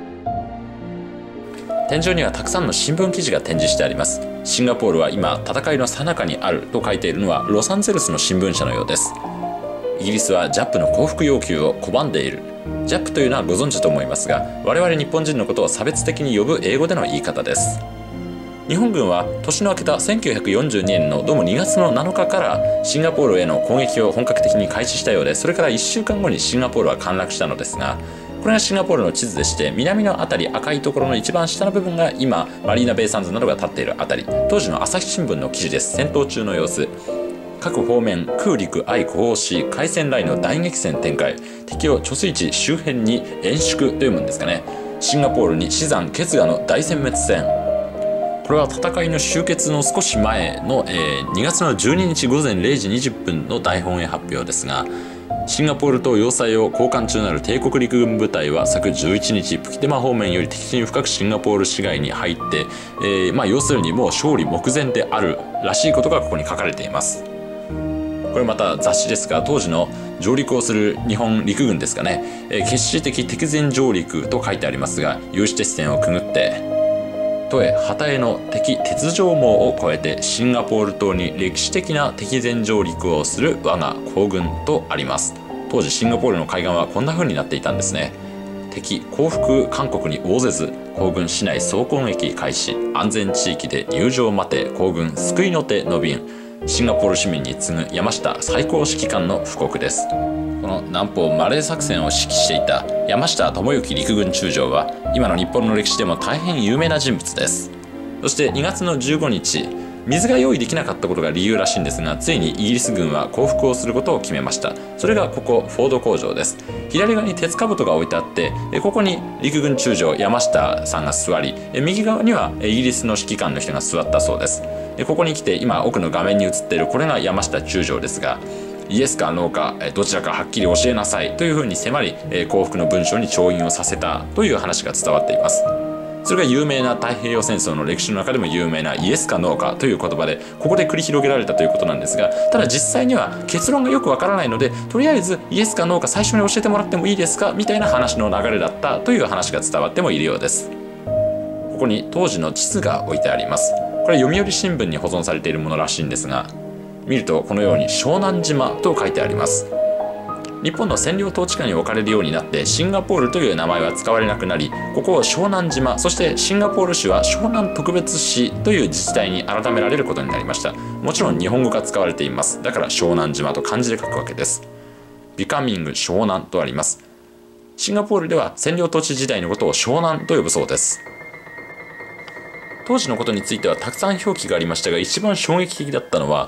天井にはたくさんの新聞記事が展示してあります。シンガポールは今戦いの最中にあると書いているのはロサンゼルスの新聞社のようです。イギリスはジャップの降伏要求を拒んでいる。ジャップというのはご存知と思いますが、我々日本人のことを差別的に呼ぶ英語での言い方です。日本軍は年の明けた1942年のどうも2月の7日からシンガポールへの攻撃を本格的に開始したようで、それから1週間後にシンガポールは陥落したのですが、これがシンガポールの地図でして、南の辺り赤いところの一番下の部分が今マリーナベイサンズなどが立っている辺り、当時の朝日新聞の記事です。戦闘中の様子。各方面空陸相呼応し、海戦来の大激戦展開、敵を貯水池周辺に演縮と読むんですかね。シンガポールに死山決河の大殲滅戦。これは戦いの終結の少し前の、2月の12日午前0時20分の大本営発表ですが、シンガポールと要塞を交換中なる帝国陸軍部隊は昨11日プキテマ方面より敵地に深くシンガポール市街に入って、要するにもう勝利目前であるらしいことがここに書かれています。これまた雑誌ですが、当時の上陸をする日本陸軍ですかね、決死的敵前上陸と書いてありますが、有刺鉄線をくぐって都へ旗への敵鉄条網を越えてシンガポール島に歴史的な敵前上陸をする我が皇軍とあります。当時シンガポールの海岸はこんな風になっていたんですね。敵降伏勧告に応ぜず皇軍市内総攻撃開始、安全地域で入場待て皇軍救いの手の便。シンガポール市民に次ぐ山下最高指揮官の布告です。この南方マレー作戦を指揮していた山下智之陸軍中将は今の日本の歴史でも大変有名な人物です。そして2月の15日、水が用意できなかったことが理由らしいんですが、ついにイギリス軍は降伏をすることを決めました。それがここフォード工場です。左側に鉄兜が置いてあって、ここに陸軍中将山下さんが座り、右側にはイギリスの指揮官の人が座ったそうです。ここに来て今奥の画面に映っているこれが山下中将ですが、イエスかノーかどちらかはっきり教えなさいというふうに迫り、降伏の文書に調印をさせたという話が伝わっています。それが有名な太平洋戦争の歴史の中でも有名なイエスかノーかという言葉で、ここで繰り広げられたということなんですが、ただ実際には結論がよくわからないので、とりあえずイエスかノーか最初に教えてもらってもいいですかみたいな話の流れだったという話が伝わってもいるようです。ここに当時の地図が置いてあります。これは読売新聞に保存されているものらしいんですが、見るとこのように湘南島と書いてあります。日本の占領統治下に置かれるようになってシンガポールという名前は使われなくなり、ここを湘南島、そしてシンガポール市は湘南特別市という自治体に改められることになりました。もちろん日本語が使われています。だから湘南島と漢字で書くわけです。ビカミング湘南とあります。シンガポールでは占領統治時代のことを湘南と呼ぶそうです。当時のことについてはたくさん表記がありましたが、一番衝撃的だったのは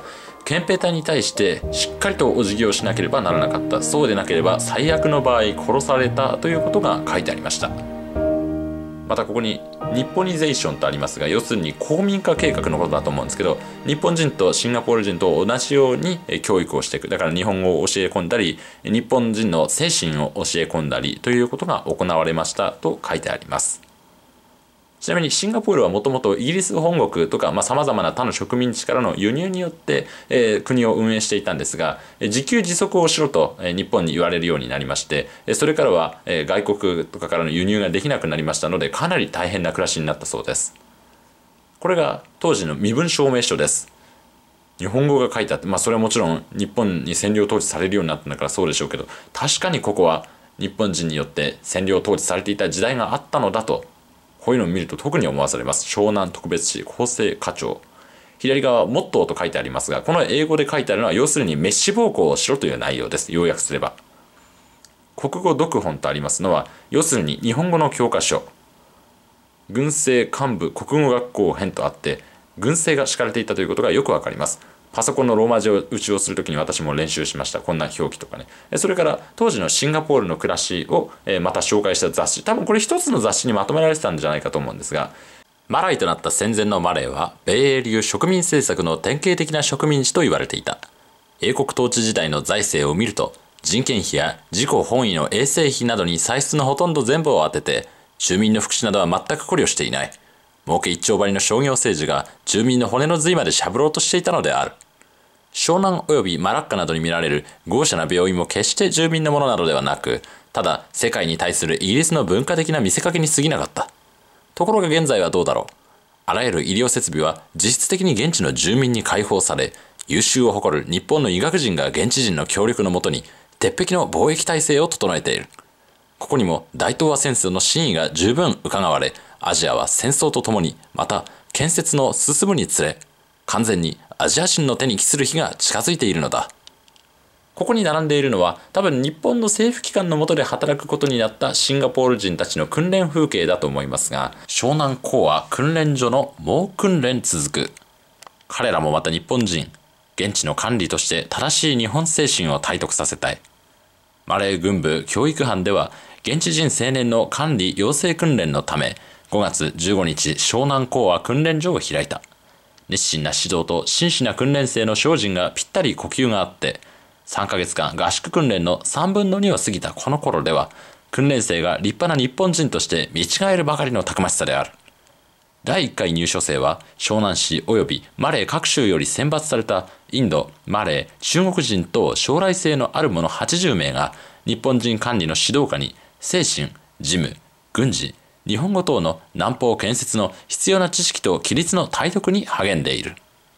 憲兵隊に対してしっかりとお辞儀をしなければならなかった。そうでなければ最悪の場合殺されたということが書いてありました。またここに日ポニゼーションとありますが、要するに公民化計画のことだと思うんですけど、日本人とシンガポール人と同じように教育をしていく。だから日本語を教え込んだり、日本人の精神を教え込んだりということが行われましたと書いてあります。ちなみにシンガポールはもともとイギリス本国とかさまざ、まな他の植民地からの輸入によって、国を運営していたんですが、自給自足をしろと、日本に言われるようになりまして、それからは、外国とかからの輸入ができなくなりましたので、かなり大変な暮らしになったそうです。これが当時の身分証明書です。日本語が書いてあって、それはもちろん日本に占領統治されるようになったんだからそうでしょうけど、確かにここは日本人によって占領統治されていた時代があったのだと、こういうのを見ると特に思わされます。湘南特別市厚生課長。左側モットーと書いてありますが、この英語で書いてあるのは要するに滅私暴行をしろという内容です。要約すれば。国語読本とありますのは、要するに日本語の教科書。軍政幹部国語学校編とあって、軍政が敷かれていたということがよくわかります。パソコンのローマ字打ちをするときに私も練習しました。こんな表記とかね。それから当時のシンガポールの暮らしをまた紹介した雑誌。多分これ一つの雑誌にまとめられてたんじゃないかと思うんですが、マライとなった戦前のマレーは米英流植民政策の典型的な植民地と言われていた。英国統治時代の財政を見ると、人件費や自己本位の衛生費などに歳出のほとんど全部を当てて、住民の福祉などは全く考慮していない。儲け一丁張りの商業政治が住民の骨の髄までしゃぶろうとしていたのである。湘南及びマラッカなどに見られる豪奢な病院も決して住民のものなどではなく、ただ世界に対するイギリスの文化的な見せかけに過ぎなかった。ところが現在はどうだろう。あらゆる医療設備は実質的に現地の住民に開放され、優秀を誇る日本の医学人が現地人の協力のもとに鉄壁の貿易体制を整えている。ここにも大東亜戦争の真意が十分伺われ、アジアは戦争とともに、また建設の進むにつれ、完全にアジア人の手に帰する日が近づいているのだ。ここに並んでいるのは多分日本の政府機関の下で働くことになったシンガポール人たちの訓練風景だと思いますが、湘南講和訓練所の猛訓練続く。彼らもまた日本人、現地の管理として正しい日本精神を体得させたい。マレー軍部教育班では現地人青年の管理養成訓練のため5月15日湘南講和訓練所を開いた。熱心な指導と真摯な訓練生の精進がぴったり呼吸があって、3ヶ月間合宿訓練の3分の2を過ぎたこの頃では、訓練生が立派な日本人として見違えるばかりのたくましさである。第1回入所生は湘南市及びマレー各州より選抜されたインド、マレー、中国人等将来性のある者80名が日本人管理の指導下に精神、事務、軍事、日本語等の南方建設の必要な知識と規律の体得に励んでいる。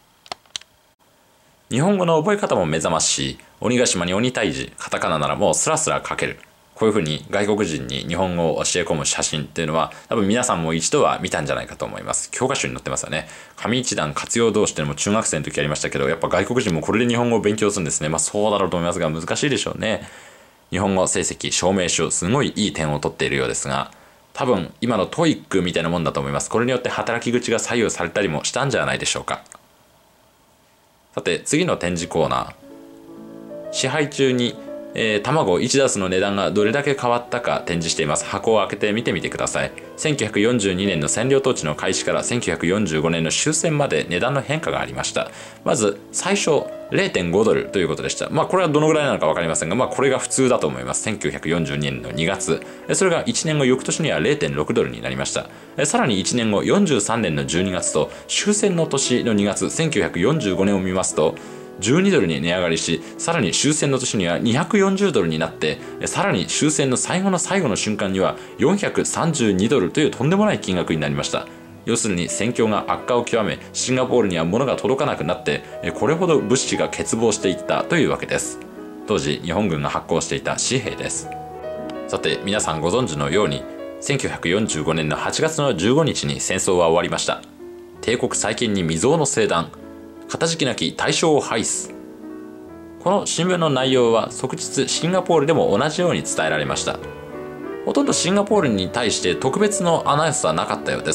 日本語の覚え方も目覚ましい。鬼ヶ島に鬼退治、カタカナならもうスラスラ書ける。こういうふうに外国人に日本語を教え込む写真っていうのは多分皆さんも一度は見たんじゃないかと思います。教科書に載ってますよね。上一段活用動詞っていうのも中学生の時やりましたけど、やっぱ外国人もこれで日本語を勉強するんですね。そうだろうと思いますが難しいでしょうね。日本語成績証明書すごいいい点を取っているようですが、多分今のトイックみたいなもんだと思います。これによって働き口が左右されたりもしたんじゃないでしょうか。さて次の展示コーナー。支配中に、卵1ダースの値段がどれだけ変わったか展示しています。箱を開けて見てみてください。1942年の占領統治の開始から1945年の終戦まで値段の変化がありました。まず最初 0.5 ドルということでした。これはどのぐらいなのか分かりませんが、これが普通だと思います。1942年の2月。それが1年後翌年には 0.6 ドルになりました。さらに1年後43年の12月と終戦の年の2月1945年を見ますと12ドルに値上がりし、さらに終戦の年には240ドルになって、さらに終戦の最後の最後の瞬間には432ドルというとんでもない金額になりました。要するに戦況が悪化を極め、シンガポールには物が届かなくなって、これほど物資が欠乏していったというわけです。当時日本軍が発行していた紙幣です。さて皆さんご存知のように、1945年の8月の15日に戦争は終わりました。帝国再建に未曾有の聖断、かたじきなき大将を排す。この新聞の内容は即日シンガポールでも同じように伝えられました。ほとんどシンガポールに対して特別のアナウンスはなかったようです。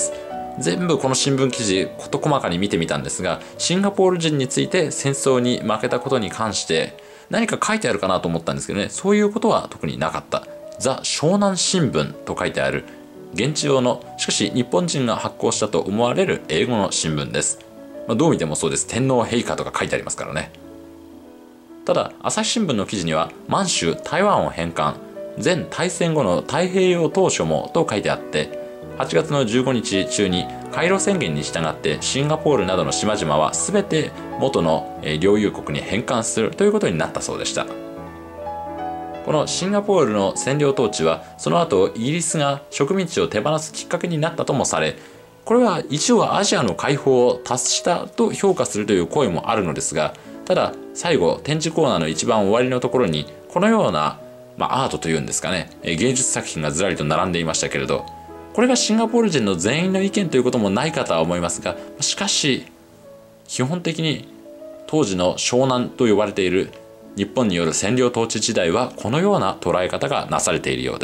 全部この新聞記事事細かに見てみたんですが、シンガポール人について戦争に負けたことに関して何か書いてあるかなと思ったんですけどね、そういうことは特になかった。ザ・湘南新聞と書いてある現地用の、しかし日本人が発行したと思われる英語の新聞です。どう見てもそうです。天皇陛下とか書いてありますからね。ただ朝日新聞の記事には満州台湾を返還、前大戦後の太平洋島嶼もと書いてあって、8月の15日中にカイロ宣言に従ってシンガポールなどの島々は全て元の領有国に返還するということになったそうでした。このシンガポールの占領統治はその後イギリスが植民地を手放すきっかけになったともされ、これは一応はアジアの解放を達したと評価するという声もあるのですが、ただ最後展示コーナーの一番終わりのところにこのような、アートというんですかね、芸術作品がずらりと並んでいましたけれど、これがシンガポール人の全員の意見ということもないかとは思いますが、しかし基本的に当時の湘南と呼ばれている日本による占領統治時代はこのような捉え方がなされているようです。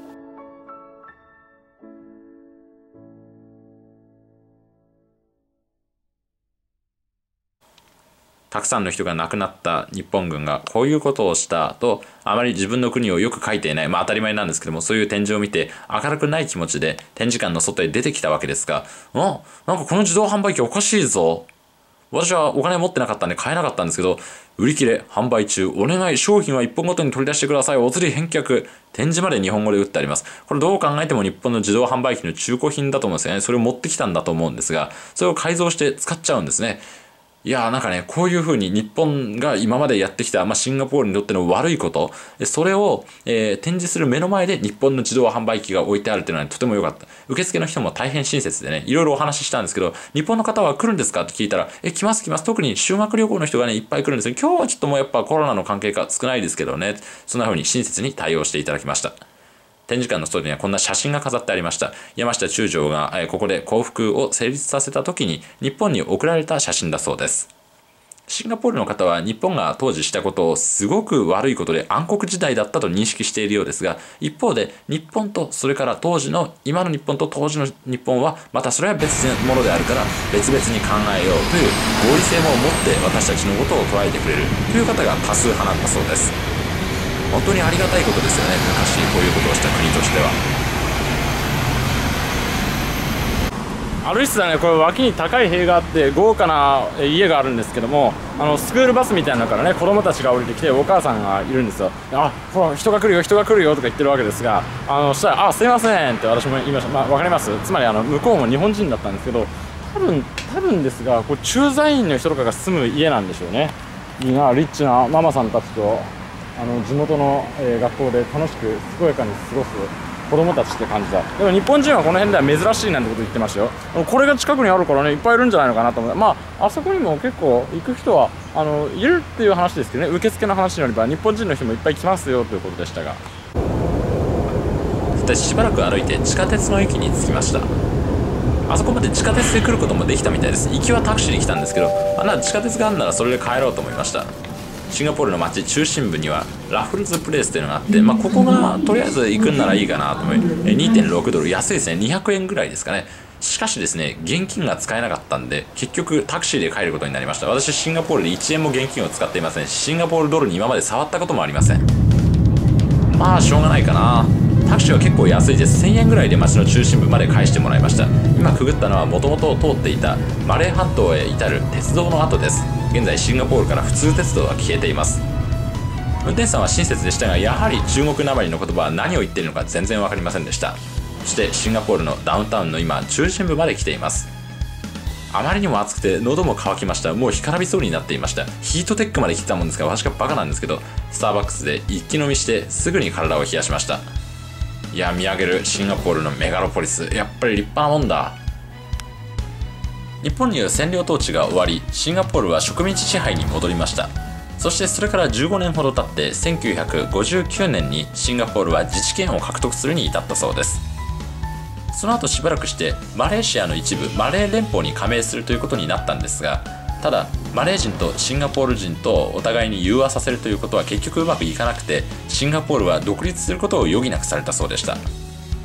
たくさんの人が亡くなった日本軍がこういうことをしたと、あまり自分の国をよく書いていない、当たり前なんですけども、そういう展示を見て明るくない気持ちで展示館の外へ出てきたわけですが、なんかこの自動販売機おかしいぞ。私はお金持ってなかったんで買えなかったんですけど、売り切れ、販売中、お願い、商品は1本ごとに取り出してください、お釣り返却、展示まで日本語で打ってあります。これどう考えても日本の自動販売機の中古品だと思うんですよね。それを持ってきたんだと思うんですが、それを改造して使っちゃうんですね。いやーなんかね、こういうふうに日本が今までやってきた、シンガポールにとっての悪いこと、それを、展示する目の前で日本の自動販売機が置いてあるっていうのはとても良かった。受付の人も大変親切でね、いろいろお話ししたんですけど、日本の方は来るんですかって聞いたら、来ます。特に修学旅行の人がね、いっぱい来るんですけど、今日はちょっともうやっぱコロナの関係か少ないですけどね、そんな風に親切に対応していただきました。展示館の外にはこんな写真が飾ってありました。山下中将がここで幸福を成立させた時に日本に送られた写真だそうです。シンガポールの方は日本が当時したことをすごく悪いことで暗黒時代だったと認識しているようですが、一方で日本とそれから当時の今の日本と当時の日本はまたそれは別物であるから別々に考えようという合理性も持って私たちのことを捉えてくれるという方が多数派なんだそうです。本当にありがたいことですよね、昔こういうことをした国としては。 歩いてたらね、これ脇に高い塀があって豪華な家があるんですけども、スクールバスみたいなのからね子供たちが降りてきてお母さんがいるんですよ。ほら人が来るよとか言ってるわけですが、したらすいませんって私も言いました。わかります。つまり向こうも日本人だったんですけど、多分ですがこれ駐在員の人とかが住む家なんでしょうね。いいな、リッチなママさんたちと地元の学校で楽しく健やかに過ごす子供たちって感じだ。でも日本人はこの辺では珍しいなんてこと言ってましたよ。これが近くにあるからね、いっぱいいるんじゃないのかなと思う。あそこにも結構行く人はいるっていう話ですけどね、受付の話によれば日本人の人もいっぱい来ますよということでしたが。 しばらく歩いて地下鉄の駅に着きました。あそこまで地下鉄で来ることもできたみたいです。行きはタクシーで来たんですけど、地下鉄があるならそれで帰ろうと思いました。シンガポールの街中心部にはラフルズプレイスというのがあって、ここがとりあえず行くんならいいかなと思い、2.6 ドル、安いですね、200円ぐらいですかね。しかしですね、現金が使えなかったんで結局タクシーで帰ることになりました。私シンガポールで1円も現金を使っていませんし、シンガポールドルに今まで触ったこともありません。しょうがないかな。タクシーは結構安いです。1000円ぐらいで街の中心部まで返してもらいました。今くぐったのはもともと通っていたマレー半島へ至る鉄道の跡です。現在シンガポールから普通鉄道は消えています。運転手さんは親切でしたが、やはり中国なまりの言葉は何を言っているのか全然分かりませんでした。そしてシンガポールのダウンタウンの今中心部まで来ています。あまりにも暑くて喉も渇きました。もう干からびそうになっていました。ヒートテックまで来てたもんですから私がバカなんですけど、スターバックスで一気飲みしてすぐに体を冷やしました。いや、見上げるシンガポールのメガロポリス、やっぱり立派なもんだ。日本による占領統治が終わり、シンガポールは植民地支配に戻りました。そしてそれから15年ほど経って1959年にシンガポールは自治権を獲得するに至ったそうです。その後しばらくしてマレーシアの一部マレー連邦に加盟するということになったんですが、ただマレー人とシンガポール人とお互いに融和させるということは結局うまくいかなくて、シンガポールは独立することを余儀なくされたそうでした。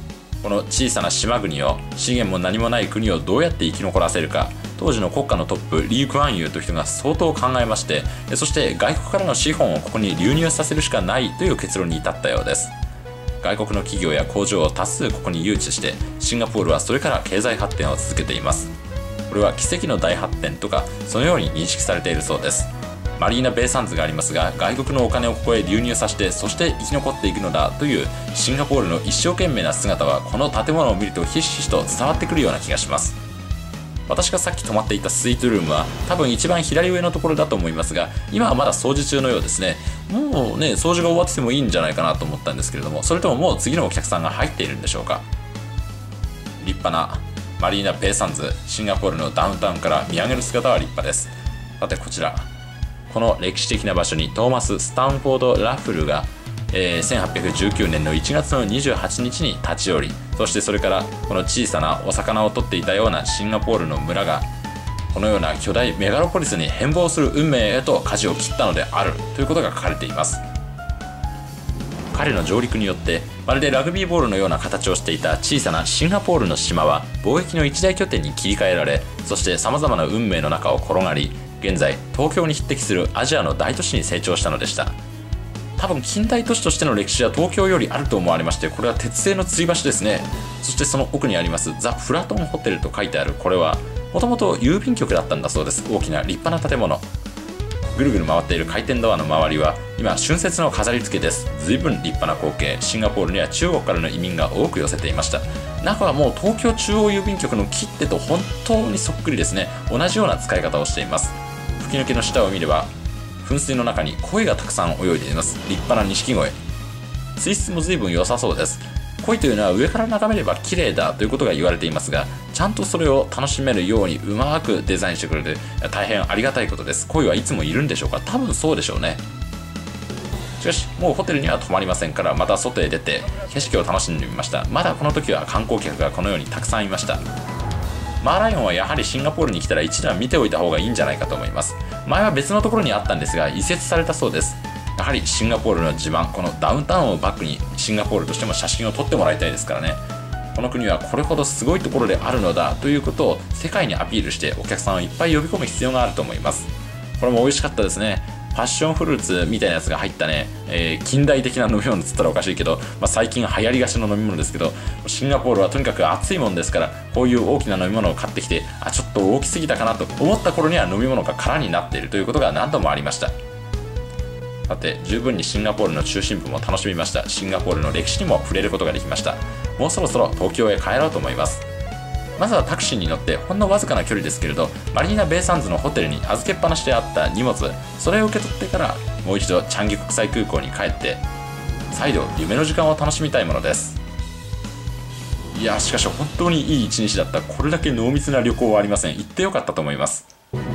この小さな島国を、資源も何もない国をどうやって生き残らせるか、当時の国家のトップリー・クアンユーという人が相当考えまして、そして外国からの資本をここに流入させるしかないという結論に至ったようです。外国の企業や工場を多数ここに誘致して、シンガポールはそれから経済発展を続けています。これは奇跡の大発展とかそのように認識されているそうです。マリーナ・ベイ・サンズがありますが、外国のお金をここへ流入させて、そして生き残っていくのだというシンガポールの一生懸命な姿は、この建物を見るとひしひしと伝わってくるような気がします。私がさっき泊まっていたスイートルームは多分一番左上のところだと思いますが、今はまだ掃除中のようですね。もうね、掃除が終わっててもいいんじゃないかなと思ったんですけれども、それとももう次のお客さんが入っているんでしょうか。立派なマリーナ・ベイ・サンズ、シンガポールのダウンタウンから見上げる姿は立派です。さてこちら、この歴史的な場所にトーマス・スタンフォード・ラッフルが、1819年の1月の28日に立ち寄り、そしてそれからこの小さなお魚を取っていたようなシンガポールの村がこのような巨大メガロポリスに変貌する運命へと舵を切ったのであるということが書かれています。彼の上陸によってまるでラグビーボールのような形をしていた小さなシンガポールの島は貿易の一大拠点に切り替えられ、そしてさまざまな運命の中を転がり、現在東京に匹敵するアジアの大都市に成長したのでした。多分近代都市としての歴史は東京よりあると思われまして、これは鉄製の吊り橋ですね。そしてその奥にありますザ・フラトンホテルと書いてあるこれはもともと郵便局だったんだそうです。大きな立派な建物、ぐるぐる回っている回転ドアの周りは今春節の飾り付けです。随分立派な光景。シンガポールには中国からの移民が多く寄せていました。中はもう東京中央郵便局の切手と本当にそっくりですね。同じような使い方をしています。吹き抜けの下を見れば噴水の中に鯉がたくさん泳いでいます。立派な錦鯉。水質も随分良さそうです。鯉というのは上から眺めれば綺麗だということが言われていますが、ちゃんとそれを楽しめるようにうまくデザインしてくれて大変ありがたいことです。鯉はいつもいるんでしょうか。多分そうでしょうね。しかしもうホテルには泊まりませんから、また外へ出て景色を楽しんでみました。まだこの時は観光客がこのようにたくさんいました。マーライオンはやはりシンガポールに来たら一度は見ておいた方がいいんじゃないかと思います。前は別のところにあったんですが移設されたそうです。やはりシンガポールの自慢、このダウンタウンをバックにシンガポールとしても写真を撮ってもらいたいですからね。この国はこれほどすごいところであるのだということを世界にアピールしてお客さんをいっぱい呼び込む必要があると思います。これも美味しかったですね。パッションフルーツみたいなやつが入ったね、近代的な飲み物っつったらおかしいけど、最近流行りがちの飲み物ですけど、シンガポールはとにかく暑いもんですから、こういう大きな飲み物を買ってきて、ちょっと大きすぎたかなと思った頃には飲み物が空になっているということが何度もありました。さて十分にシンガポールの中心部も楽しみました。シンガポールの歴史にも触れることができました。もうそろそろ東京へ帰ろうと思います。まずはタクシーに乗ってほんのわずかな距離ですけれど、マリーナ・ベイ・サンズのホテルに預けっぱなしであった荷物、それを受け取ってからもう一度チャンギ国際空港に帰って再度夢の時間を楽しみたいものです。いやしかし本当にいい一日だった。これだけ濃密な旅行はありません。行ってよかったと思います。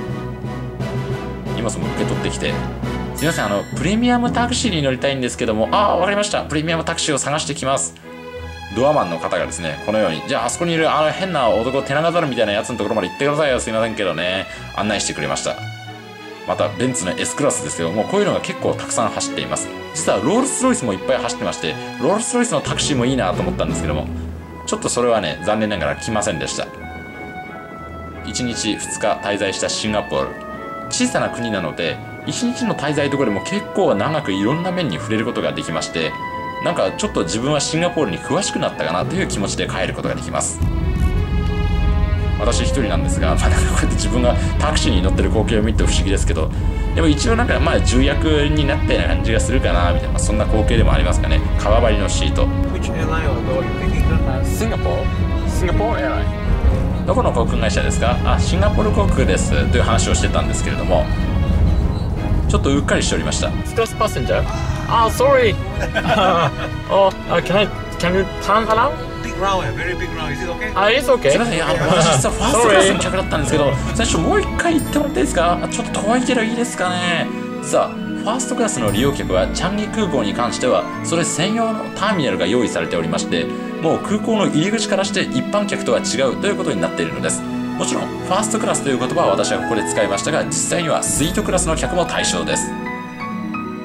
荷物も受け取ってきて、すいませんプレミアムタクシーに乗りたいんですけども、わかりました、プレミアムタクシーを探してきます。ドアマンの方がですね、このように、じゃああそこにいる変な男、テナガザルみたいなやつのところまで行ってくださいよ、すいませんけどね、案内してくれました。またベンツの S クラスですよ。もうこういうのが結構たくさん走っています。実はロールスロイスもいっぱい走ってまして、ロールスロイスのタクシーもいいなと思ったんですけども、ちょっとそれはね残念ながら来ませんでした。1日2日滞在したシンガポール、小さな国なので1日の滞在とかでも結構長くいろんな面に触れることができまして、なんかちょっと自分はシンガポールに詳しくなったかなという気持ちで帰ることができます。私一人なんですが、なんかこうやって自分がタクシーに乗ってる光景を見て不思議ですけど、でも一応なんか重役になったような感じがするかなみたいな、そんな光景でもありますかね。革張りのシート。どこの航空会社ですか？シンガポール航空ですという話をしてたんですけれども、ちょっとうっかりしておりました。 First passenger. Sorry. Can you turn around? Big round, very big round. Is it okay? It's okay. すいません、私実はファーストクラスの客だったんですけど、最初もう一回言ってもらっていいですか？ちょっと遠いけどいいですかね。さあ、ファーストクラスの利用客はチャンギ空港に関してはそれ専用のターミナルが用意されておりまして、もう空港の入り口からして一般客とは違うということになっているのです。もちろんファーストクラスという言葉は私はここで使いましたが、実際にはスイートクラスの客も対象です。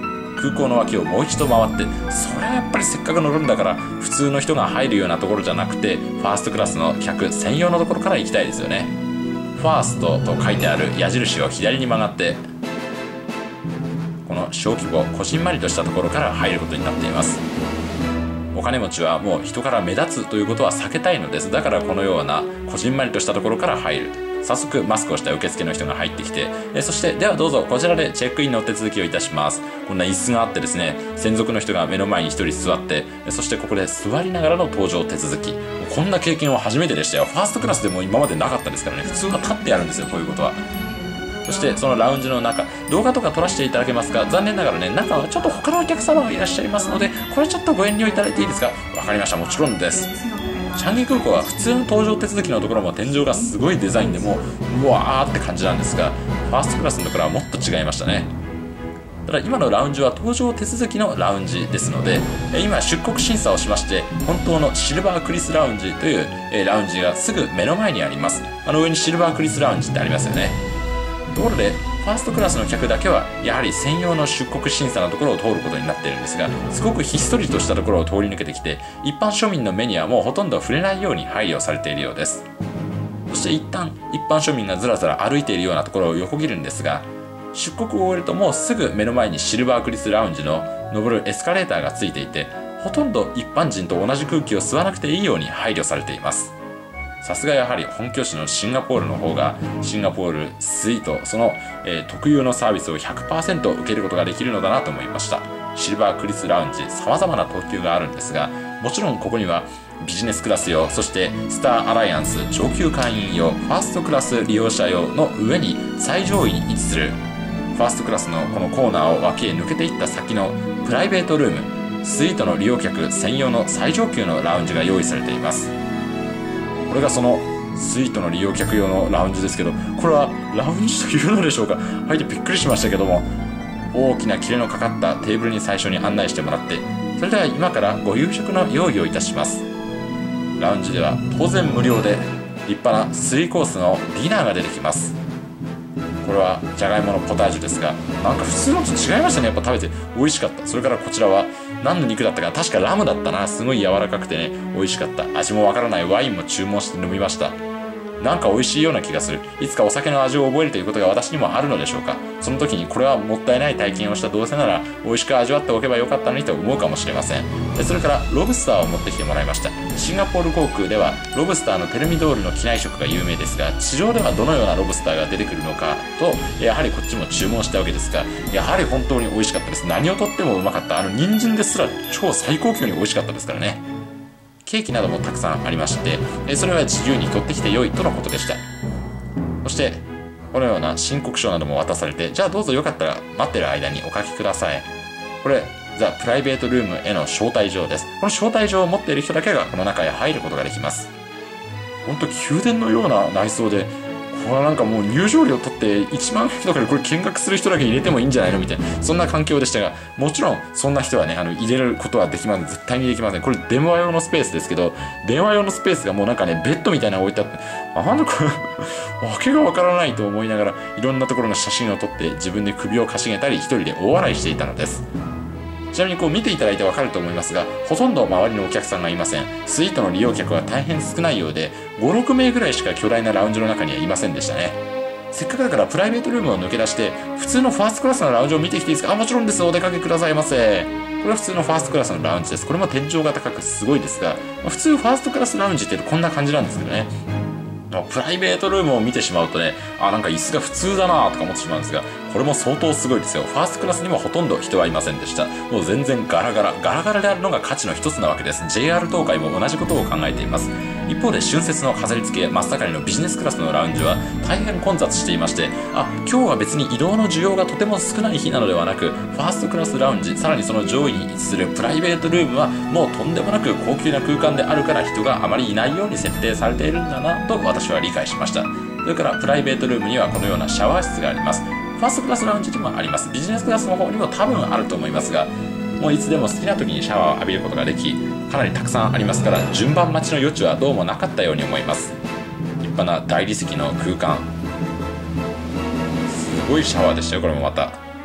空港の脇をもう一度回って、それはやっぱりせっかく乗るんだから普通の人が入るようなところじゃなくて、ファーストクラスの客専用のところから行きたいですよね。ファーストと書いてある矢印を左に曲がって、この小規模こじんまりとしたところから入ることになっています。お金持ちはもう人から目立つということは避けたいのです。だからこのようなこじんまりとしたところから入る。早速マスクをした受付の人が入ってきて、そしてではどうぞこちらでチェックインのお手続きをいたします。こんな椅子があってですね、専属の人が目の前に1人座って、そしてここで座りながらの搭乗手続き。こんな経験は初めてでしたよ。ファーストクラスでも今までなかったですからね。普通は立ってやるんですよ、こういうことは。そしてそのラウンジの中、動画とか撮らせていただけますか？残念ながらね、中はちょっと他のお客様がいらっしゃいますので、これちょっとご遠慮いただいていいですか？わかりました、もちろんです。チャンギ空港は普通の搭乗手続きのところも天井がすごいデザインでもうわーって感じなんですが、ファーストクラスのところはもっと違いましたね。ただ今のラウンジは搭乗手続きのラウンジですので、今出国審査をしまして、本当のシルバークリスラウンジというラウンジがすぐ目の前にあります。上にシルバークリスラウンジってありますよね。ところでファーストクラスの客だけはやはり専用の出国審査のところを通ることになっているんですが、すごくひっそりとしたところを通り抜けてきて、一般庶民の目にはもうほとんど触れないように配慮されているようです。そして一旦一般庶民がずらずら歩いているようなところを横切るんですが、出国を終えるともうすぐ目の前にシルバークリスラウンジの登るエスカレーターがついていて、ほとんど一般人と同じ空気を吸わなくていいように配慮されています。さすがやはり本拠地のシンガポールの方が、シンガポールスイートその、特有のサービスを 100% 受けることができるのだなと思いました。シルバークリスラウンジ、様々な特急があるんですが、もちろんここにはビジネスクラス用、そしてスターアライアンス上級会員用、ファーストクラス利用者用の上に最上位に位置するファーストクラスのこのコーナーを脇へ抜けていった先のプライベートルーム、スイートの利用客専用の最上級のラウンジが用意されています。これがそのスイートの利用客用のラウンジですけど、これはラウンジというのでしょうか。入ってびっくりしましたけども、大きな切れのかかったテーブルに最初に案内してもらって、それでは今からご夕食の用意をいたします。ラウンジでは当然無料で立派な3コースのディナーが出てきます。これはじゃがいものポタージュですが、なんか普通のと違いましたね。やっぱ食べて美味しかった。それからこちらは何の肉だったか、確かラムだったな。すごい柔らかくてね、美味しかった。味もわからないワインも注文して飲みました。なんか美味しいような気がする。いつかお酒の味を覚えるということが私にもあるのでしょうか。その時にこれはもったいない体験をしたどうせなら美味しく味わっておけばよかったのにと思うかもしれません。それからロブスターを持ってきてもらいました。シンガポール航空ではロブスターのテルミドールの機内食が有名ですが、地上ではどのようなロブスターが出てくるのかとやはりこっちも注文したわけですが、やはり本当に美味しかったです。何をとってもうまかった。人参ですら超最高級に美味しかったですからね。ケーキなどもたくさんありまして、それは自由に取ってきて良いとのことでした。そしてこのような申告書なども渡されて、じゃあどうぞよかったら待ってる間にお書きください。これザ・プライベートルームへの招待状です。この招待状を持っている人だけがこの中へ入ることができます。本当宮殿のような内装で、これはなんかもう入場料取って1万円とかでこれ見学する人だけ入れてもいいんじゃないのみたいな、そんな環境でしたが、もちろんそんな人はね入れることはできません。絶対にできません。これ電話用のスペースですけど、電話用のスペースがもうなんかねベッドみたいなの置いてあって、なんかわけがわからないと思いながらいろんなところの写真を撮って自分で首をかしげたり一人で大笑いしていたのです。ちなみにこう見ていただいてわかると思いますが、ほとんど周りのお客さんがいません。スイートの利用客は大変少ないようで、5、6名ぐらいしか巨大なラウンジの中にはいませんでしたね。せっかくだからプライベートルームを抜け出して普通のファーストクラスのラウンジを見てきていいですか？もちろんです。お出かけくださいませ。これは普通のファーストクラスのラウンジです。これも天井が高くすごいですが、普通ファーストクラスラウンジってこんな感じなんですけどね。プライベートルームを見てしまうとね、なんか椅子が普通だなとか思ってしまうんですが、これも相当すごいですよ。ファーストクラスにもほとんど人はいませんでした。もう全然ガラガラであるのが価値の一つなわけです。 JR 東海も同じことを考えています。一方で春節の飾り付け真っ盛りのビジネスクラスのラウンジは大変混雑していまして、今日は別に移動の需要がとても少ない日なのではなく、ファーストクラスラウンジ、さらにその上位に位置するプライベートルームはもうとんでもなく高級な空間であるから人があまりいないように設定されているんだなと私は理解しました。それからプライベートルームにはこのようなシャワー室があります。ファーストクラスラウンジにもあります。ビジネスクラスの方にも多分あると思いますが、もういつでも好きな時にシャワーを浴びることができ、かなりたくさんありますから順番待ちの余地はどうもなかったように思います。立派な大理石の空間、すごいシャワーでしたよ。これもまた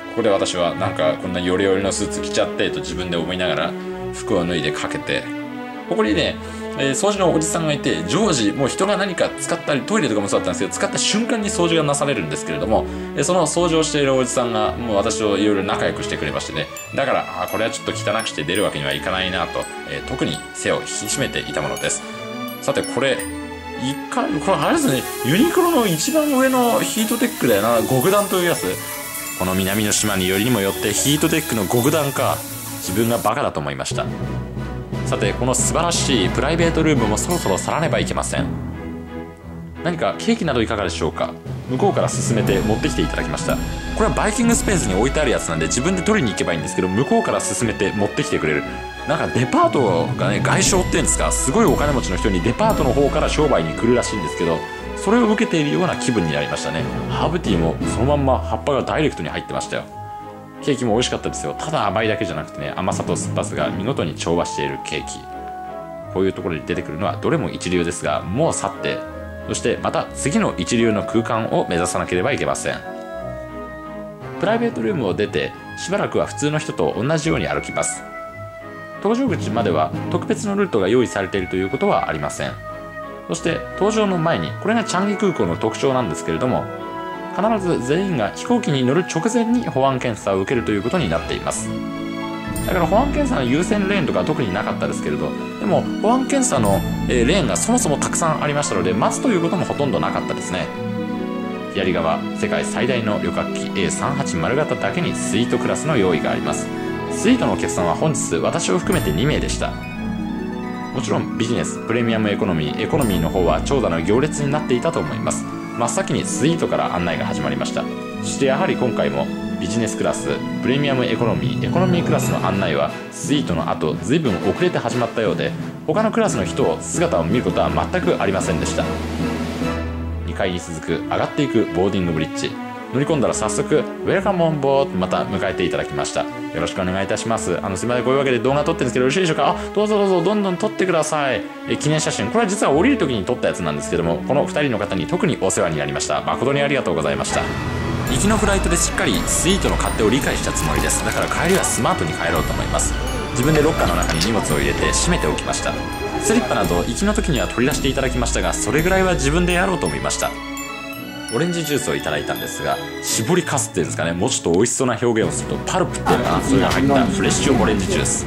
ここで私はなんかこんなヨレヨレのスーツ着ちゃってと自分で思いながら服を脱いでかけて、ここにね、掃除のおじさんがいて、常時もう人が何か使ったり、トイレとかもそうだったんですけど、使った瞬間に掃除がなされるんですけれども、その掃除をしているおじさんがもう私といろいろ仲良くしてくれましてね、だからこれはちょっと汚くして出るわけにはいかないなと、特に背を引き締めていたものです。さてこれこれあれですね、ユニクロの一番上のヒートテックだよな、極暖というやつ。この南の島によりにもよってヒートテックの極暖か、自分がバカだと思いました。さてこの素晴らしいプライベートルームもそろそろ去らねばいけません。何かケーキなどいかがでしょうか。向こうから進めて持ってきていただきました。これはバイキングスペースに置いてあるやつなんで自分で取りに行けばいいんですけど、向こうから進めて持ってきてくれる。なんかデパートがね、外商っていうんですか、すごいお金持ちの人にデパートの方から商売に来るらしいんですけど、それを受けているような気分になりましたね。ハーブティーもそのまんま葉っぱがダイレクトに入ってましたよ。ケーキも美味しかったですよ。ただ甘いだけじゃなくてね、甘さと酸っぱさが見事に調和しているケーキ。こういうところに出てくるのはどれも一流ですが、もう去って、そしてまた次の一流の空間を目指さなければいけません。プライベートルームを出てしばらくは普通の人と同じように歩きます。搭乗口までは特別のルートが用意されているということはありません。そして搭乗の前に、これがチャンギ空港の特徴なんですけれども、必ず全員が飛行機に乗る直前に保安検査を受けるということになっています。だから保安検査の優先レーンとかは特になかったですけれど、でも保安検査のレーンがそもそもたくさんありましたので、待つということもほとんどなかったですね。左側、世界最大の旅客機 A380 型だけにスイートクラスの用意があります。スイートのお客さんは本日私を含めて2名でした。もちろんビジネス、プレミアムエコノミーの方は長蛇の行列になっていたと思います。真っ先にスイートから案内が始まりました。そしてやはり今回もビジネスクラス、プレミアムエコノミークラスの案内はスイートの後随分遅れて始まったようで、他のクラスの姿を見ることは全くありませんでした。2階に続く上がっていくボーディングブリッジ、乗り込んだら早速ウェルカムオンボードまた迎えていただきました。よろしくお願いいたします。すみません、こういうわけで動画撮ってるんですけどよろしいでしょうか。どうぞどうぞどんどん撮ってください。記念写真、これは実は降りる時に撮ったやつなんですけども、この2人の方に特にお世話になりました。誠にありがとうございました。行きのフライトでしっかりスイートの勝手を理解したつもりです。だから帰りはスマートに帰ろうと思います。自分でロッカーの中に荷物を入れて閉めておきました。スリッパなど行きの時には取り出していただきましたが、それぐらいは自分でやろうと思いました。オレンジジュースをいただいたんですが、絞りかすっていうんですかね、もうちょっと美味しそうな表現をするとパルプっていうのかな、それが入ったフレッシュオレンジジュース。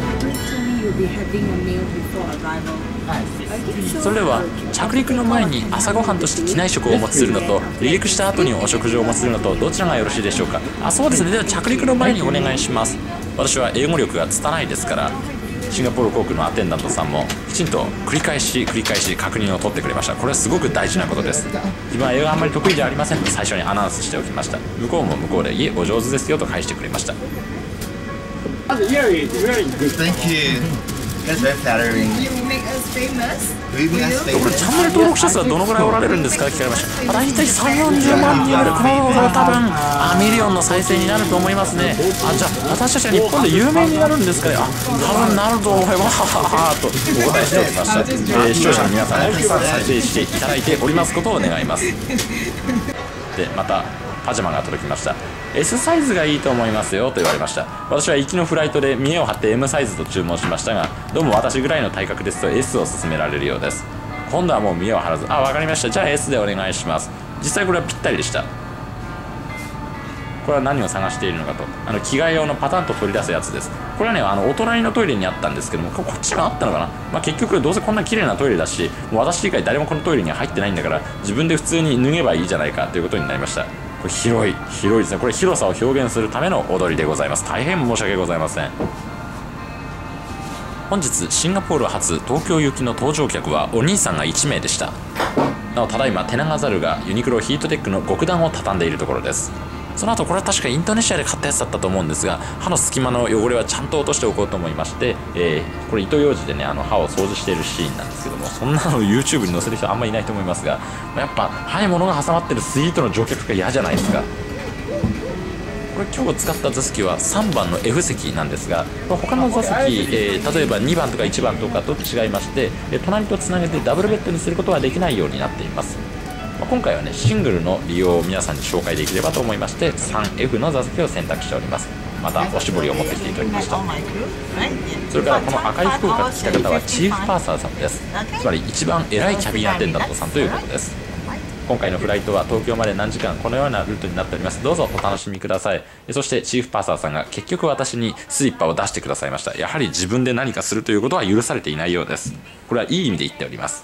それでは着陸の前に朝ごはんとして機内食をお持ちするのと離陸した後にお食事をお持ちするのとどちらがよろしいでしょうか。そうですね、では着陸の前にお願いします。私は英語力が拙いですから、シンガポール航空のアテンダントさんもきちんと繰り返し確認を取ってくれました。これはすごく大事なことです。自分は英語があんまり得意じゃありませんと最初にアナウンスしておきました。向こうも向こうで、いえお上手ですよと返してくれました。 Thank you. That's very flattering. You make us famous. We make us これ famous. チャンネル登録者数はどのぐらいおられるんですか聞かれました。大体3、40万人ぐらい。この動画は多分ミリオンの再生になると思いますね。じゃあ私たちは日本で有名になるんですかね。多分なると思います。わはははとお答えしておりました。視聴者の皆さんもたくさん再生していただいておりますことを願います。でまたパジャマが届きました。 S サイズがいいと思いますよと言われました。私は行きのフライトで見栄を張って M サイズと注文しましたが、どうも私ぐらいの体格ですと S を勧められるようです。今度はもう見栄を張らず、わかりました、じゃあ S でお願いします。実際これはぴったりでした。これは何を探しているのかと、着替え用のパタンと取り出すやつです。これはね、お隣のトイレにあったんですけども、こっちがあったのかな。結局どうせこんな綺麗なトイレだし、もう私以外誰もこのトイレには入ってないんだから、自分で普通に脱げばいいじゃないかということになりました。これ広いですね。これ広さを表現するための踊りでございます。大変申し訳ございません。本日シンガポール発東京行きの搭乗客はお兄さんが1名でした。なおただいまテナガザルがユニクロヒートテックの極暖を畳んでいるところです。その後これは確かインドネシアで買ったやつだったと思うんですが、歯の隙間の汚れはちゃんと落としておこうと思いまして、これ糸ようじでね歯を掃除しているシーンなんですけども、そんなの YouTube に載せる人あんまりいないと思いますが、やっぱ歯に物が挟まってるスイートの乗客が嫌じゃないですか。これ今日使った座席は3番の F 席なんですが、他の座席、例えば2番とか1番とかと違いまして、隣とつなげてダブルベッドにすることはできないようになっています。 今回はねシングルの利用を皆さんに紹介できればと思いまして 3F の座席を選択しております。またおしぼりを持ってきていただきました。それからこの赤い服を着た方はチーフパーサーさんです。つまり一番偉いキャビンアテンダントさんということです。今回のフライトは東京まで何時間このようなルートになっております。どうぞお楽しみください。そしてチーフパーサーさんが結局私にスリッパを出してくださいました。やはり自分で何かするということは許されていないようです。これはいい意味で言っております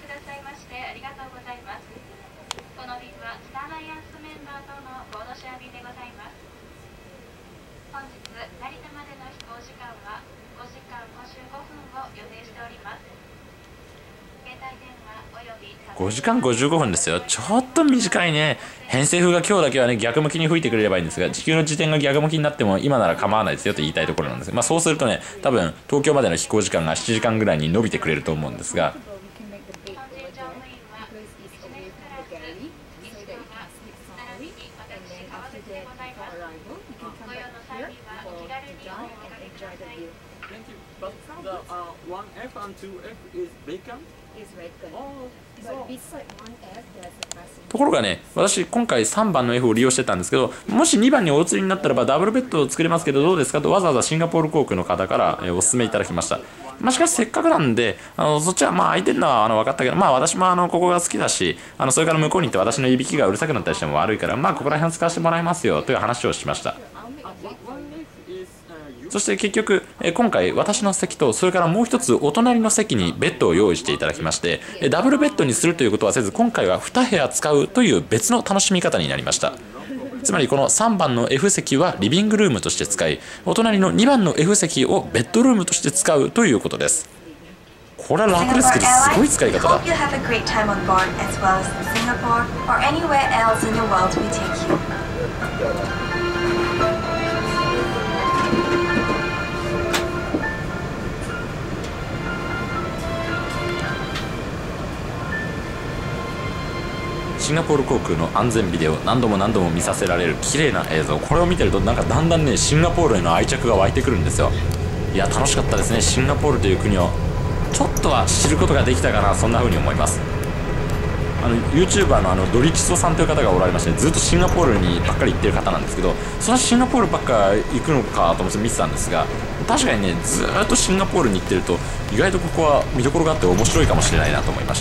。5時間55分ですよ。ちょっと短いね。偏西風が今日だけはね逆向きに吹いてくれればいいんですが、地球の自転が逆向きになっても今なら構わないですよと言いたいところなんです。そうするとね多分東京までの飛行時間が7時間ぐらいに伸びてくれると思うんですが、ところがね、私今回3番の F を利用してたんですけど、もし2番にお移りになったらばダブルベッドを作れますけどどうですかとわざわざシンガポール航空の方からお勧めいただきました。しかしせっかくなんでそっちは空いてるのは分かったけど、私もここが好きだしそれから向こうに行って私のいびきがうるさくなったりしても悪いからここら辺を使わせてもらいますよという話をしました。そして結局今回私の席とそれからもう一つお隣の席にベッドを用意していただきまして、ダブルベッドにするということはせず今回は2部屋使うという別の楽しみ方になりました。つまりこの3番の F 席はリビングルームとして使い、お隣の2番の F 席をベッドルームとして使うということです。これは楽ですけどすごい使い方だ。シンガポール航空の安全ビデオ何度も見させられる綺麗な映像、これを見てるとだんだんねシンガポールへの愛着が湧いてくるんですよ。いや楽しかったですね。シンガポールという国をちょっとは知ることができたかな、そんな風に思います。YouTuber のドリチソさんという方がおられまして、ずっとシンガポールにばっかり行ってる方なんですけど、そのシンガポールばっか行くのかと思って見てたんですが、確かにねずっとシンガポールに行ってると意外とここは見どころがあって面白いかもしれないなと思いました。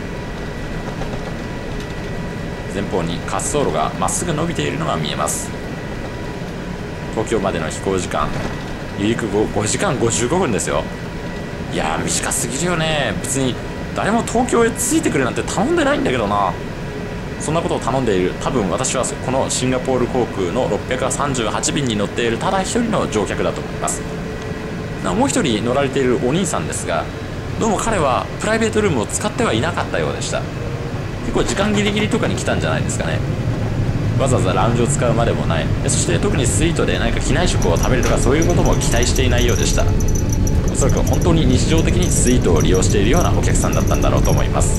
前方に滑走路がまっすぐ伸びているのが見えます。東京までの飛行時間離陸後5時間55分ですよ。いやー短すぎるよね。別に誰も東京へ着いてくれなんて頼んでないんだけどな。そんなことを頼んでいる多分私はこのシンガポール航空の638便に乗っているただ一人の乗客だと思います。もう一人乗られているお兄さんですが、どうも彼はプライベートルームを使ってはいなかったようでした。結構時間ギリギリとかに来たんじゃないですかね。わざわざラウンジを使うまでもない。そして特にスイートで何か機内食を食べるとかそういうことも期待していないようでした。おそらく本当に日常的にスイートを利用しているようなお客さんだったんだろうと思います。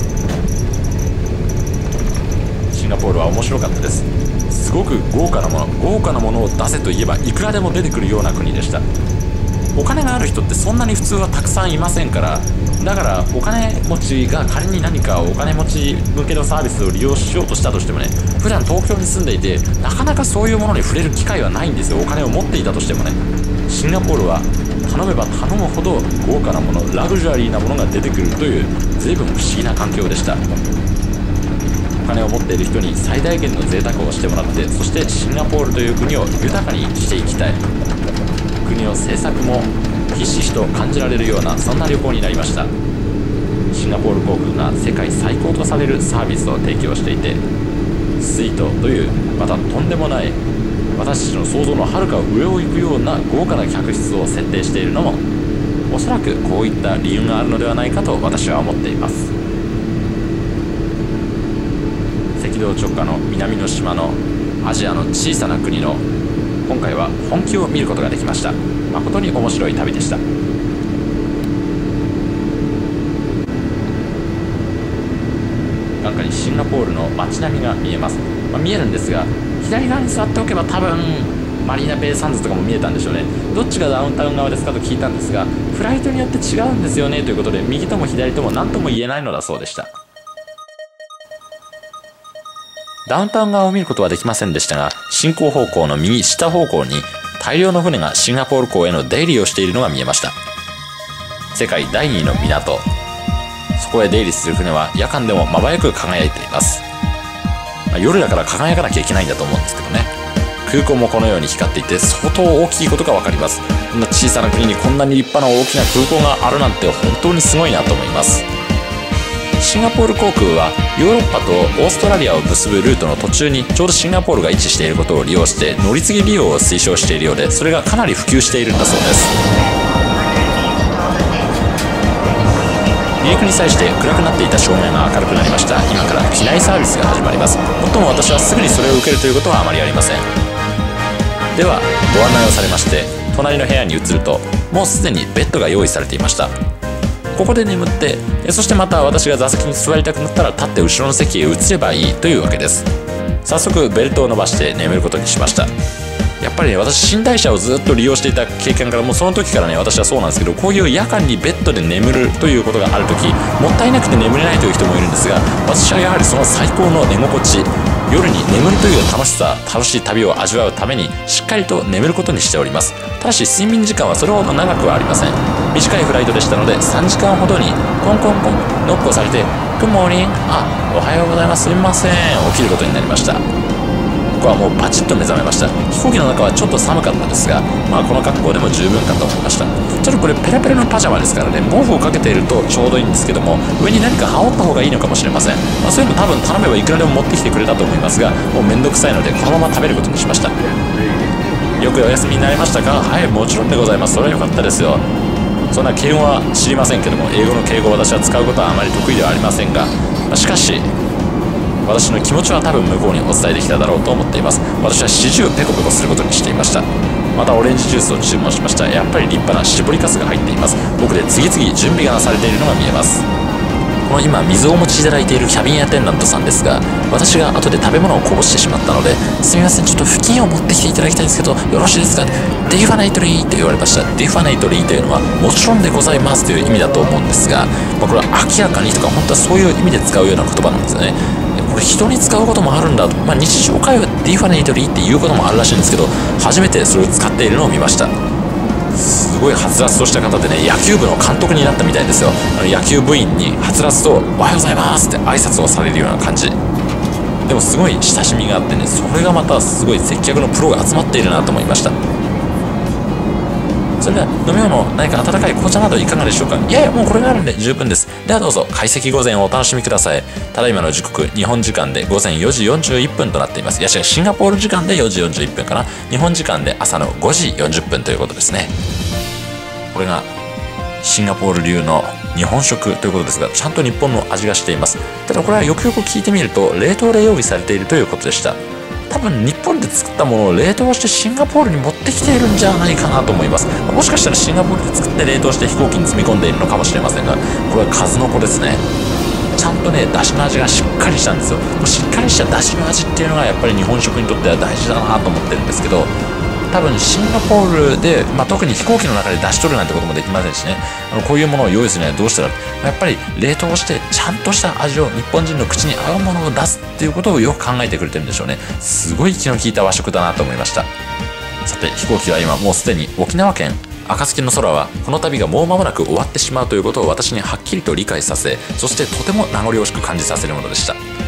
シンガポールは面白かったです。すごく豪華なものを出せといえばいくらでも出てくるような国でした。お金がある人ってそんなに普通はたくさんいませんから、だからお金持ちが仮に何かお金持ち向けのサービスを利用しようとしたとしてもね、普段東京に住んでいてなかなかそういうものに触れる機会はないんですよ。お金を持っていたとしてもね。シンガポールは頼めば頼むほど豪華なもの、ラグジュアリーなものが出てくるという随分不思議な環境でした。お金を持っている人に最大限の贅沢をしてもらって、そしてシンガポールという国を豊かにしていきたい。国の政策もひしひしと感じられるようなそんな旅行になりました。シンガポール航空が世界最高とされるサービスを提供していて、スイートというまたとんでもない私たちの想像のはるか上を行くような豪華な客室を設定しているのもおそらくこういった理由があるのではないかと私は思っています。赤道直下の南の島のアジアの小さな国の今回は本気を見ることができました。誠に面白い旅でした。眼下にシンガポールの街並みが見えます。見えるんですが、左側に座っておけば多分マリーナベイサンズとかも見えたんでしょうね。どっちがダウンタウン側ですかと聞いたんですが、フライトによって違うんですよねということで、右とも左とも何とも言えないのだそうでした。 ダウンタウン側を見ることはできませんでしたが、進行方向の右下方向に大量の船がシンガポール港への出入りをしているのが見えました。世界第2位の港、そこへ出入りする船は夜間でもまばゆく輝いています。夜だから輝かなきゃいけないんだと思うんですけどね。空港もこのように光っていて相当大きいことが分かります。こんな小さな国にこんなに立派な大きな空港があるなんて本当にすごいなと思います。シンガポール航空はヨーロッパとオーストラリアを結ぶルートの途中にちょうどシンガポールが位置していることを利用して乗り継ぎ利用を推奨しているようで、それがかなり普及しているんだそうです。離陸に際して暗くなっていた照明が明るくなりました。今から機内サービスが始まります。もっとも私はすぐにそれを受けるということはあまりありません。ではご案内をされまして隣の部屋に移ると、もうすでにベッドが用意されていました。ここで眠って、そしてまた私が座席に座りたくなったら立って後ろの席へ移ればいいというわけです。早速ベルトを伸ばして眠ることにしました。やっぱりね、私寝台車をずっと利用していた経験から、もうその時からね、私はそうなんですけど、こういう夜間にベッドで眠るということがある時、もったいなくて眠れないという人もいるんですが、私はやはりその最高の寝心地、夜に眠るという楽しい旅を味わうためにしっかりと眠ることにしております。ただし睡眠時間はそれほど長くはありません。短いフライトでしたので3時間ほどにコンコンコンノックをされて「グッモーニング、おはようございます、すみません」起きることになりました。ここはもうバチッと目覚めました。飛行機の中はちょっと寒かったですが、この格好でも十分かと思いました。ちょっとこれペラペラのパジャマですからね、毛布をかけているとちょうどいいんですけども、上に何か羽織った方がいいのかもしれません。そういうの多分頼めばいくらでも持ってきてくれたと思いますが、もうめんどくさいのでこのまま食べることにしました。よくお休みになりましたか？はい、もちろんでございます。それは良かったですよ。そんな敬語は知りませんけども、英語の敬語を私は使うことはあまり得意ではありませんが、しかし私の気持ちは多分向こうにお伝えできただろうと思っています。私は始終ペコペコすることにしていました。またオレンジジュースを注文しました。やっぱり立派な搾りかすが入っています。奥で次々準備がなされているのが見えます。この今水をお持ちいただいているキャビンアテンダントさんですが、私が後で食べ物をこぼしてしまったので、すみません、ちょっと布巾を持ってきていただきたいんですけどよろしいですか？ディファナイトリーと言われました。ディファナイトリーというのはもちろんでございますという意味だと思うんですが、これは明らかにとか本当はそういう意味で使うような言葉なんですよね。これ人に使うこともあるんだと、日常会話でディファネイトリーっていうこともあるらしいんですけど、初めてそれを使っているのを見ました。すごいはつらつとした方でね、野球部の監督になったみたいですよ。野球部員にはつらつと「おはようございます」って挨拶をされるような感じでもすごい親しみがあってね、それがまたすごい接客のプロが集まっているなと思いました。それでは飲み物何か温かい紅茶などいかがでしょうか？いやいや、もうこれがあるんで十分です。ではどうぞ懐石御前をお楽しみください。ただいまの時刻、日本時間で午前4時41分となっています。いや違う、シンガポール時間で4時41分かな。日本時間で朝の5時40分ということですね。これがシンガポール流の日本食ということですが、ちゃんと日本の味がしています。ただこれはよくよく聞いてみると冷凍で用意されているということでした。多分日本で作ったものを冷凍してシンガポールに持ってきているんじゃないかなと思います。もしかしたらシンガポールで作って冷凍して飛行機に積み込んでいるのかもしれませんが、これは数の子ですね。ちゃんとね、出汁の味がしっかりしたんですよ。しっかりした出汁の味っていうのがやっぱり日本食にとっては大事だなと思ってるんですけど、多分シンガポールで、特に飛行機の中で出し取るなんてこともできませんしね、こういうものを用意するにはどうしたら、やっぱり冷凍してちゃんとした味を日本人の口に合うものを出すっていうことをよく考えてくれてるんでしょうね。すごい気の利いた和食だなと思いました。さて飛行機は今もうすでに沖縄県暁の空はこの旅がもう間もなく終わってしまうということを私にはっきりと理解させ、そしてとても名残惜しく感じさせるものでした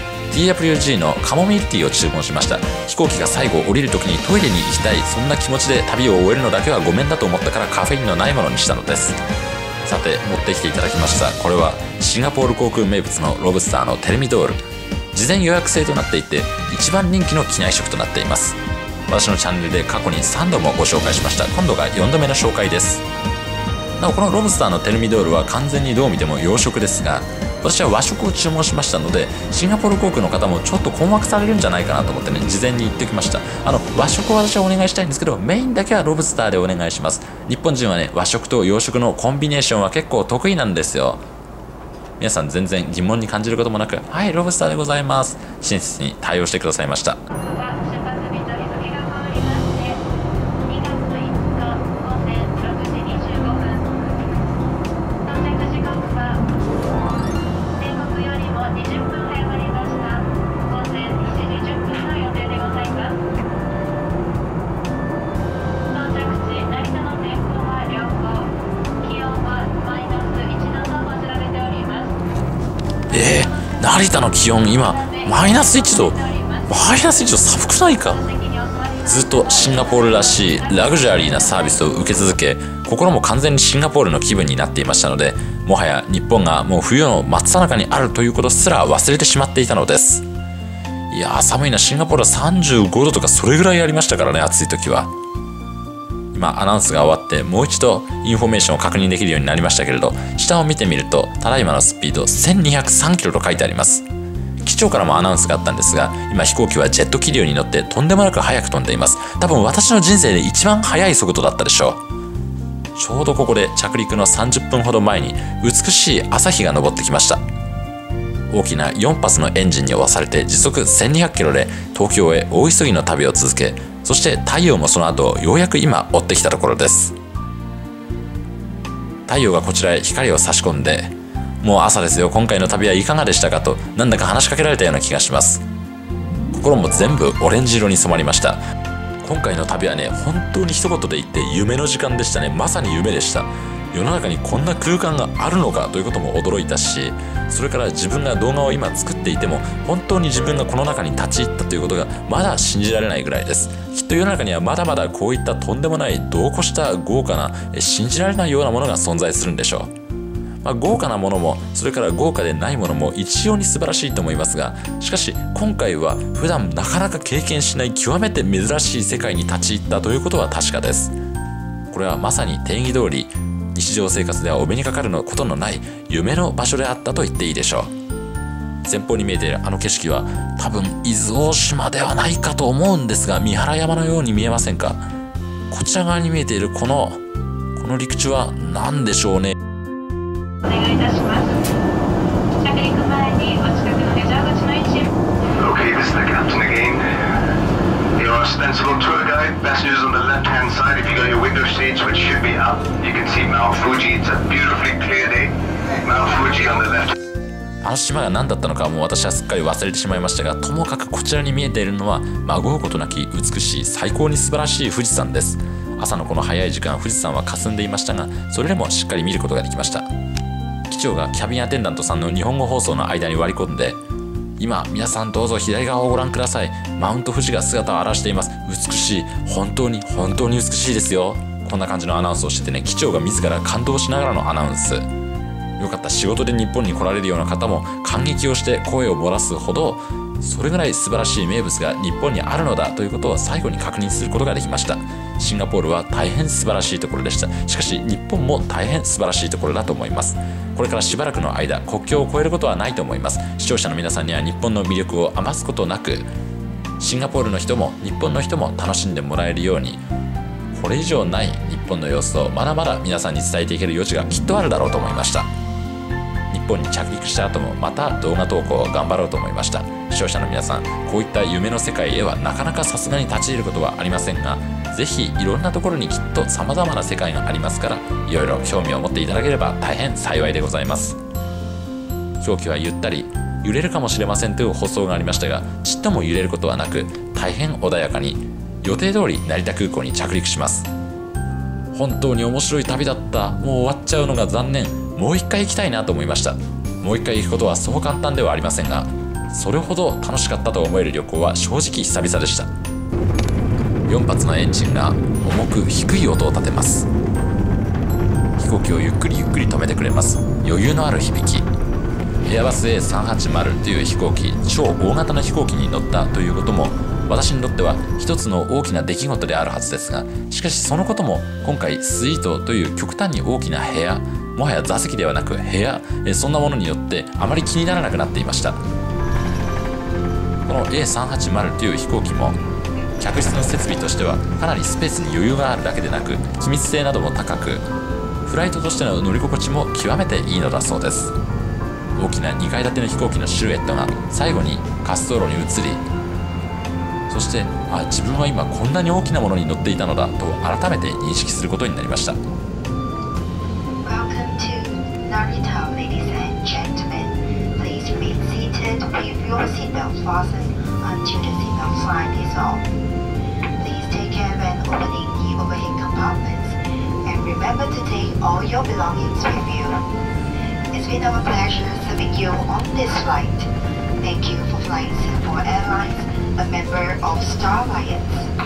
。TWG のカモミールティーを注文しました。飛行機が最後降りる時にトイレに行きたい、そんな気持ちで旅を終えるのだけはごめんだと思ったからカフェインのないものにしたのです。さて持ってきていただきました。これはシンガポール航空名物のロブスターのテルミドール。事前予約制となっていて一番人気の機内食となっています。私のチャンネルで過去に3度もご紹介しました。今度が4度目の紹介です。なおこのロブスターのテルミドールは完全にどう見ても洋食ですが、私は和食を注文しましたので、シンガポール航空の方もちょっと困惑されるんじゃないかなと思ってね、事前に言ってきました。和食を私はお願いしたいんですけど、メインだけはロブスターでお願いします。日本人はね、和食と洋食のコンビネーションは結構得意なんですよ。皆さん全然疑問に感じることもなく、はい、ロブスターでございます、親切に対応してくださいました。 7時10 成田の気温今マイナス1度。マイナス1度寒くないか。ずっとシンガポールらしいラグジュアリーなサービスを受け続け、心も完全にシンガポールの気分になっていましたので、もはや日本がもう冬の真っ最中にあるということすら忘れてしまっていたのです。いやー寒いな。シンガポールは35度とかそれぐらいありましたからね、暑い時は。今アナウンスが終わってもう一度インフォメーションを確認できるようになりましたけれど、下を見てみるとただいまのスピード1203キロと書いてあります。機長からもアナウンスがあったんですが、今飛行機はジェット気流に乗ってとんでもなく速く飛んでいます。多分私の人生で一番速い速度だったでしょう。ちょうどここで着陸の30分ほど前に美しい朝日が昇ってきました。大きな4発のエンジンに押されて時速1200キロで東京へ大急ぎの旅を続け、そして太陽もその後ようやく今追ってきたところです。太陽がこちらへ光を差し込んで、もう朝ですよ、今回の旅はいかがでしたかとなんだか話しかけられたような気がします。心も全部オレンジ色に染まりました。今回の旅はね、本当に一言で言って夢の時間でしたね。まさに夢でした。世の中にこんな空間があるのかということも驚いたし、それから自分が動画を今作っていても本当に自分がこの中に立ち入ったということがまだ信じられないぐらいです。きっと世の中にはまだまだこういったとんでもない度を越した豪華な信じられないようなものが存在するんでしょう。豪華なものもそれから豪華でないものも一様に素晴らしいと思いますが、しかし今回は普段なかなか経験しない極めて珍しい世界に立ち入ったということは確かです。これはまさに定義通り日常生活ではお目にかかることのない夢の場所であったと言っていいでしょう。前方に見えているあの景色は多分伊豆大島ではないかと思うんですが、三原山のように見えませんか。こちら側に見えているこの陸地は何でしょうね。 お願いいたします。着陸前にお近くのレジャー口の位置。 Okay, this is the captain again. Your ostensible tour guide. Passengers on the left-hand side. If you got your window shades, which should be up, you can see Mount Fuji. It's a beautifully clear day. Mount Fuji on the left. あの島が何だったのかもう私はすっかり忘れてしまいましたが、ともかくこちらに見えているのはまごうことなき美しい最高に素晴らしい富士山です。朝のこの早い時間、富士山は霞んでいましたが、それでもしっかり見ることができました。機長がキャビンアテンダントさんの日本語放送の間に割り込んで、今皆さんどうぞ左側をご覧ください。マウント富士が姿を現しています。美しい、本当に美しいですよ。こんな感じのアナウンスをしててね、機長が自ら感動しながらのアナウンス。よかった、仕事で日本に来られるような方も感激をして声を漏らすほど、それぐらい素晴らしい名物が日本にあるのだということを最後に確認することができました。シンガポールは大変素晴らしいところでした。しかし日本も大変素晴らしいところだと思います。これからしばらくの間国境を越えることはないと思います。視聴者の皆さんには日本の魅力を余すことなく、シンガポールの人も日本の人も楽しんでもらえるように、これ以上ない日本の様子をまだまだ皆さんに伝えていける余地がきっとあるだろうと思いました。日本に着陸した後もまた動画投稿を頑張ろうと思いました。視聴者の皆さん、こういった夢の世界へはなかなかさすがに立ち入ることはありませんが、ぜひいろんなところにきっと様々な世界がありますから、いろいろ興味を持っていただければ大変幸いでございます。表記はゆったり揺れるかもしれませんという放送がありましたが、ちっとも揺れることはなく大変穏やかに予定通り成田空港に着陸します。本当に面白い旅だった。もう終わっちゃうのが残念。もう一回行きたいなと思いました。もう一回行くことはそう簡単ではありませんが、それほど楽しかったと思える旅行は正直久々でした。4発のエンジンが重く低い音を立てます。飛行機をゆっくりゆっくり止めてくれます。余裕のある響き。エアバス A380 という飛行機、超大型な飛行機に乗ったということも私にとっては一つの大きな出来事であるはずですが、しかしそのことも今回スイートという極端に大きな部屋、もはや座席ではなく部屋、そんなものによってあまり気にならなくなっていました。この A380 という飛行機も客室の設備としてはかなりスペースに余裕があるだけでなく、機密性なども高く、フライトとしての乗り心地も極めていいのだそうです。大きな2階建ての飛行機のシルエットが最後に滑走路に移り、そして自分は今こんなに大きなものに乗っていたのだと改めて認識することになりました。 Welcome to Narita, ladies and gentlemen. Please remain seated with your seatbelt fastened until the seatbelt sign is off. Please take care when opening the overhead compartments and remember to take all your belongings with you. It's been our pleasure serving you on this flight. Thank you for flying Singapore Airlines, a member of Star Alliance.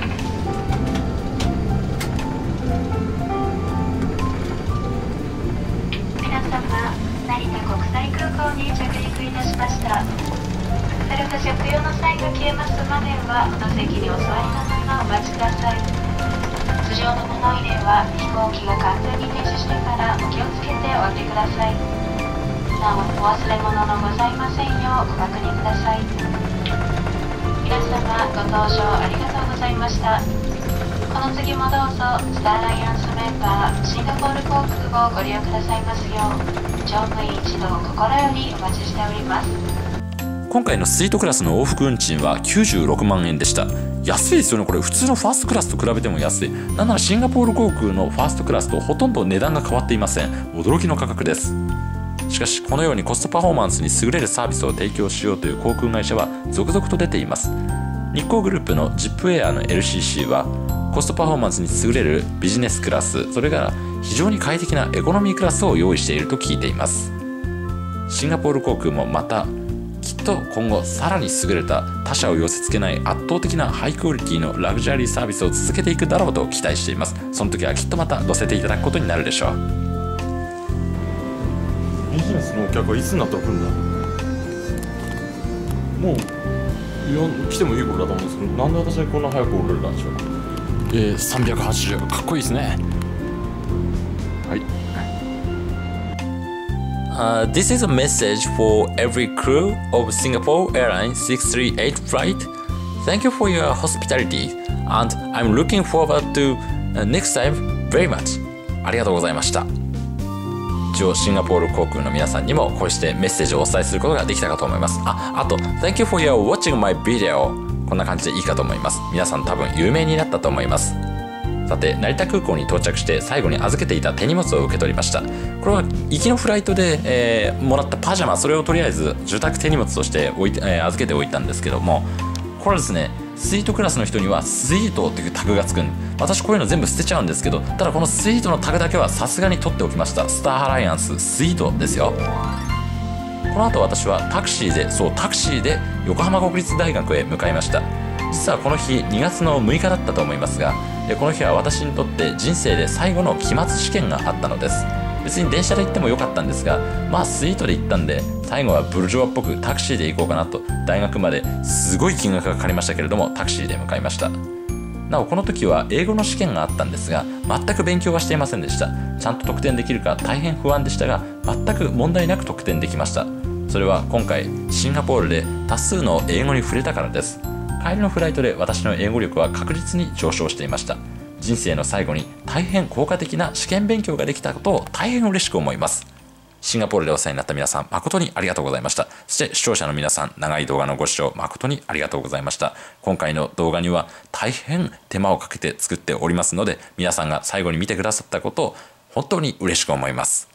皆様、成田国際空港に着陸いたしました。ベルト着用の際が消えますまではお席にお座りのままお待ちください。通常の物入れは飛行機が完全に停止してからお気をつけておいてください。なお、お忘れ物のございませんようご確認ください。皆様、ご搭乗ありがとうございました。この次もどうぞスターアライアンスメンバーシンガポール航空をご利用くださいますよう乗務員一同心よりお待ちしております。 今回のスイートクラスの往復運賃は96万円でした。安いですよね。これ普通のファーストクラスと比べても安い。なんならシンガポール航空のファーストクラスとほとんど値段が変わっていません。驚きの価格です。しかしこのようにコストパフォーマンスに優れるサービスを提供しようという航空会社は続々と出ています。日航グループのジップエアの LCC はコストパフォーマンスに優れるビジネスクラス、それから非常に快適なエコノミークラスを用意していると聞いています。シンガポール航空もまたきっと今後さらに優れた他社を寄せ付けない圧倒的なハイクオリティのラグジュアリーサービスを続けていくだろうと期待しています。その時はきっとまた乗せていただくことになるでしょう。 ビジネスのお客はいつになったら来るんだ。もう来てもいい頃だと思うんですけど、なんで私はこんな早く降りれたんでしょうか。380かっこいいですね。はい。 This is a message for every crew of Singapore Airlines 638 flight. Thank you for your hospitality, and I'm looking forward to next time very much. ありがとうございました。一応シンガポール航空の皆さんにもこうしてメッセージをお伝えすることができたかと思います。あと Thank you for your watching my video. こんな感じでいいかと思います。皆さん多分有名になったと思います。さて成田空港に到着して最後に預けていた手荷物を受け取りました。これは行きのフライトで、もらったパジャマ、それをとりあえず受託手荷物として預けておいたんですけども、これはですねスイートクラスの人にはスイートっていうタグがつくんで、私こういうの全部捨てちゃうんですけど、ただこのスイートのタグだけはさすがに取っておきました。スターアライアンススイートですよ。この後私はタクシーで横浜国立大学へ向かいました。実はこの日2月の6日だったと思いますが、この日は私にとって人生で最後の期末試験があったのです。別に電車で行ってもよかったんですが、まあスイートで行ったんで最後はブルジョワっぽくタクシーで行こうかなと、大学まですごい金額がかかりましたけれどもタクシーで向かいました。なおこの時は英語の試験があったんですが、全く勉強はしていませんでした。ちゃんと得点できるか大変不安でしたが、全く問題なく得点できました。それは今回シンガポールで多数の英語に触れたからです。帰りのフライトで私の英語力は確実に上昇していました。人生の最後に大変効果的な試験勉強ができたことを大変嬉しく思います。シンガポールでお世話になった皆さん誠にありがとうございました。そして視聴者の皆さん、長い動画のご視聴誠にありがとうございました。今回の動画には大変手間をかけて作っておりますので、皆さんが最後に見てくださったことを本当に嬉しく思います。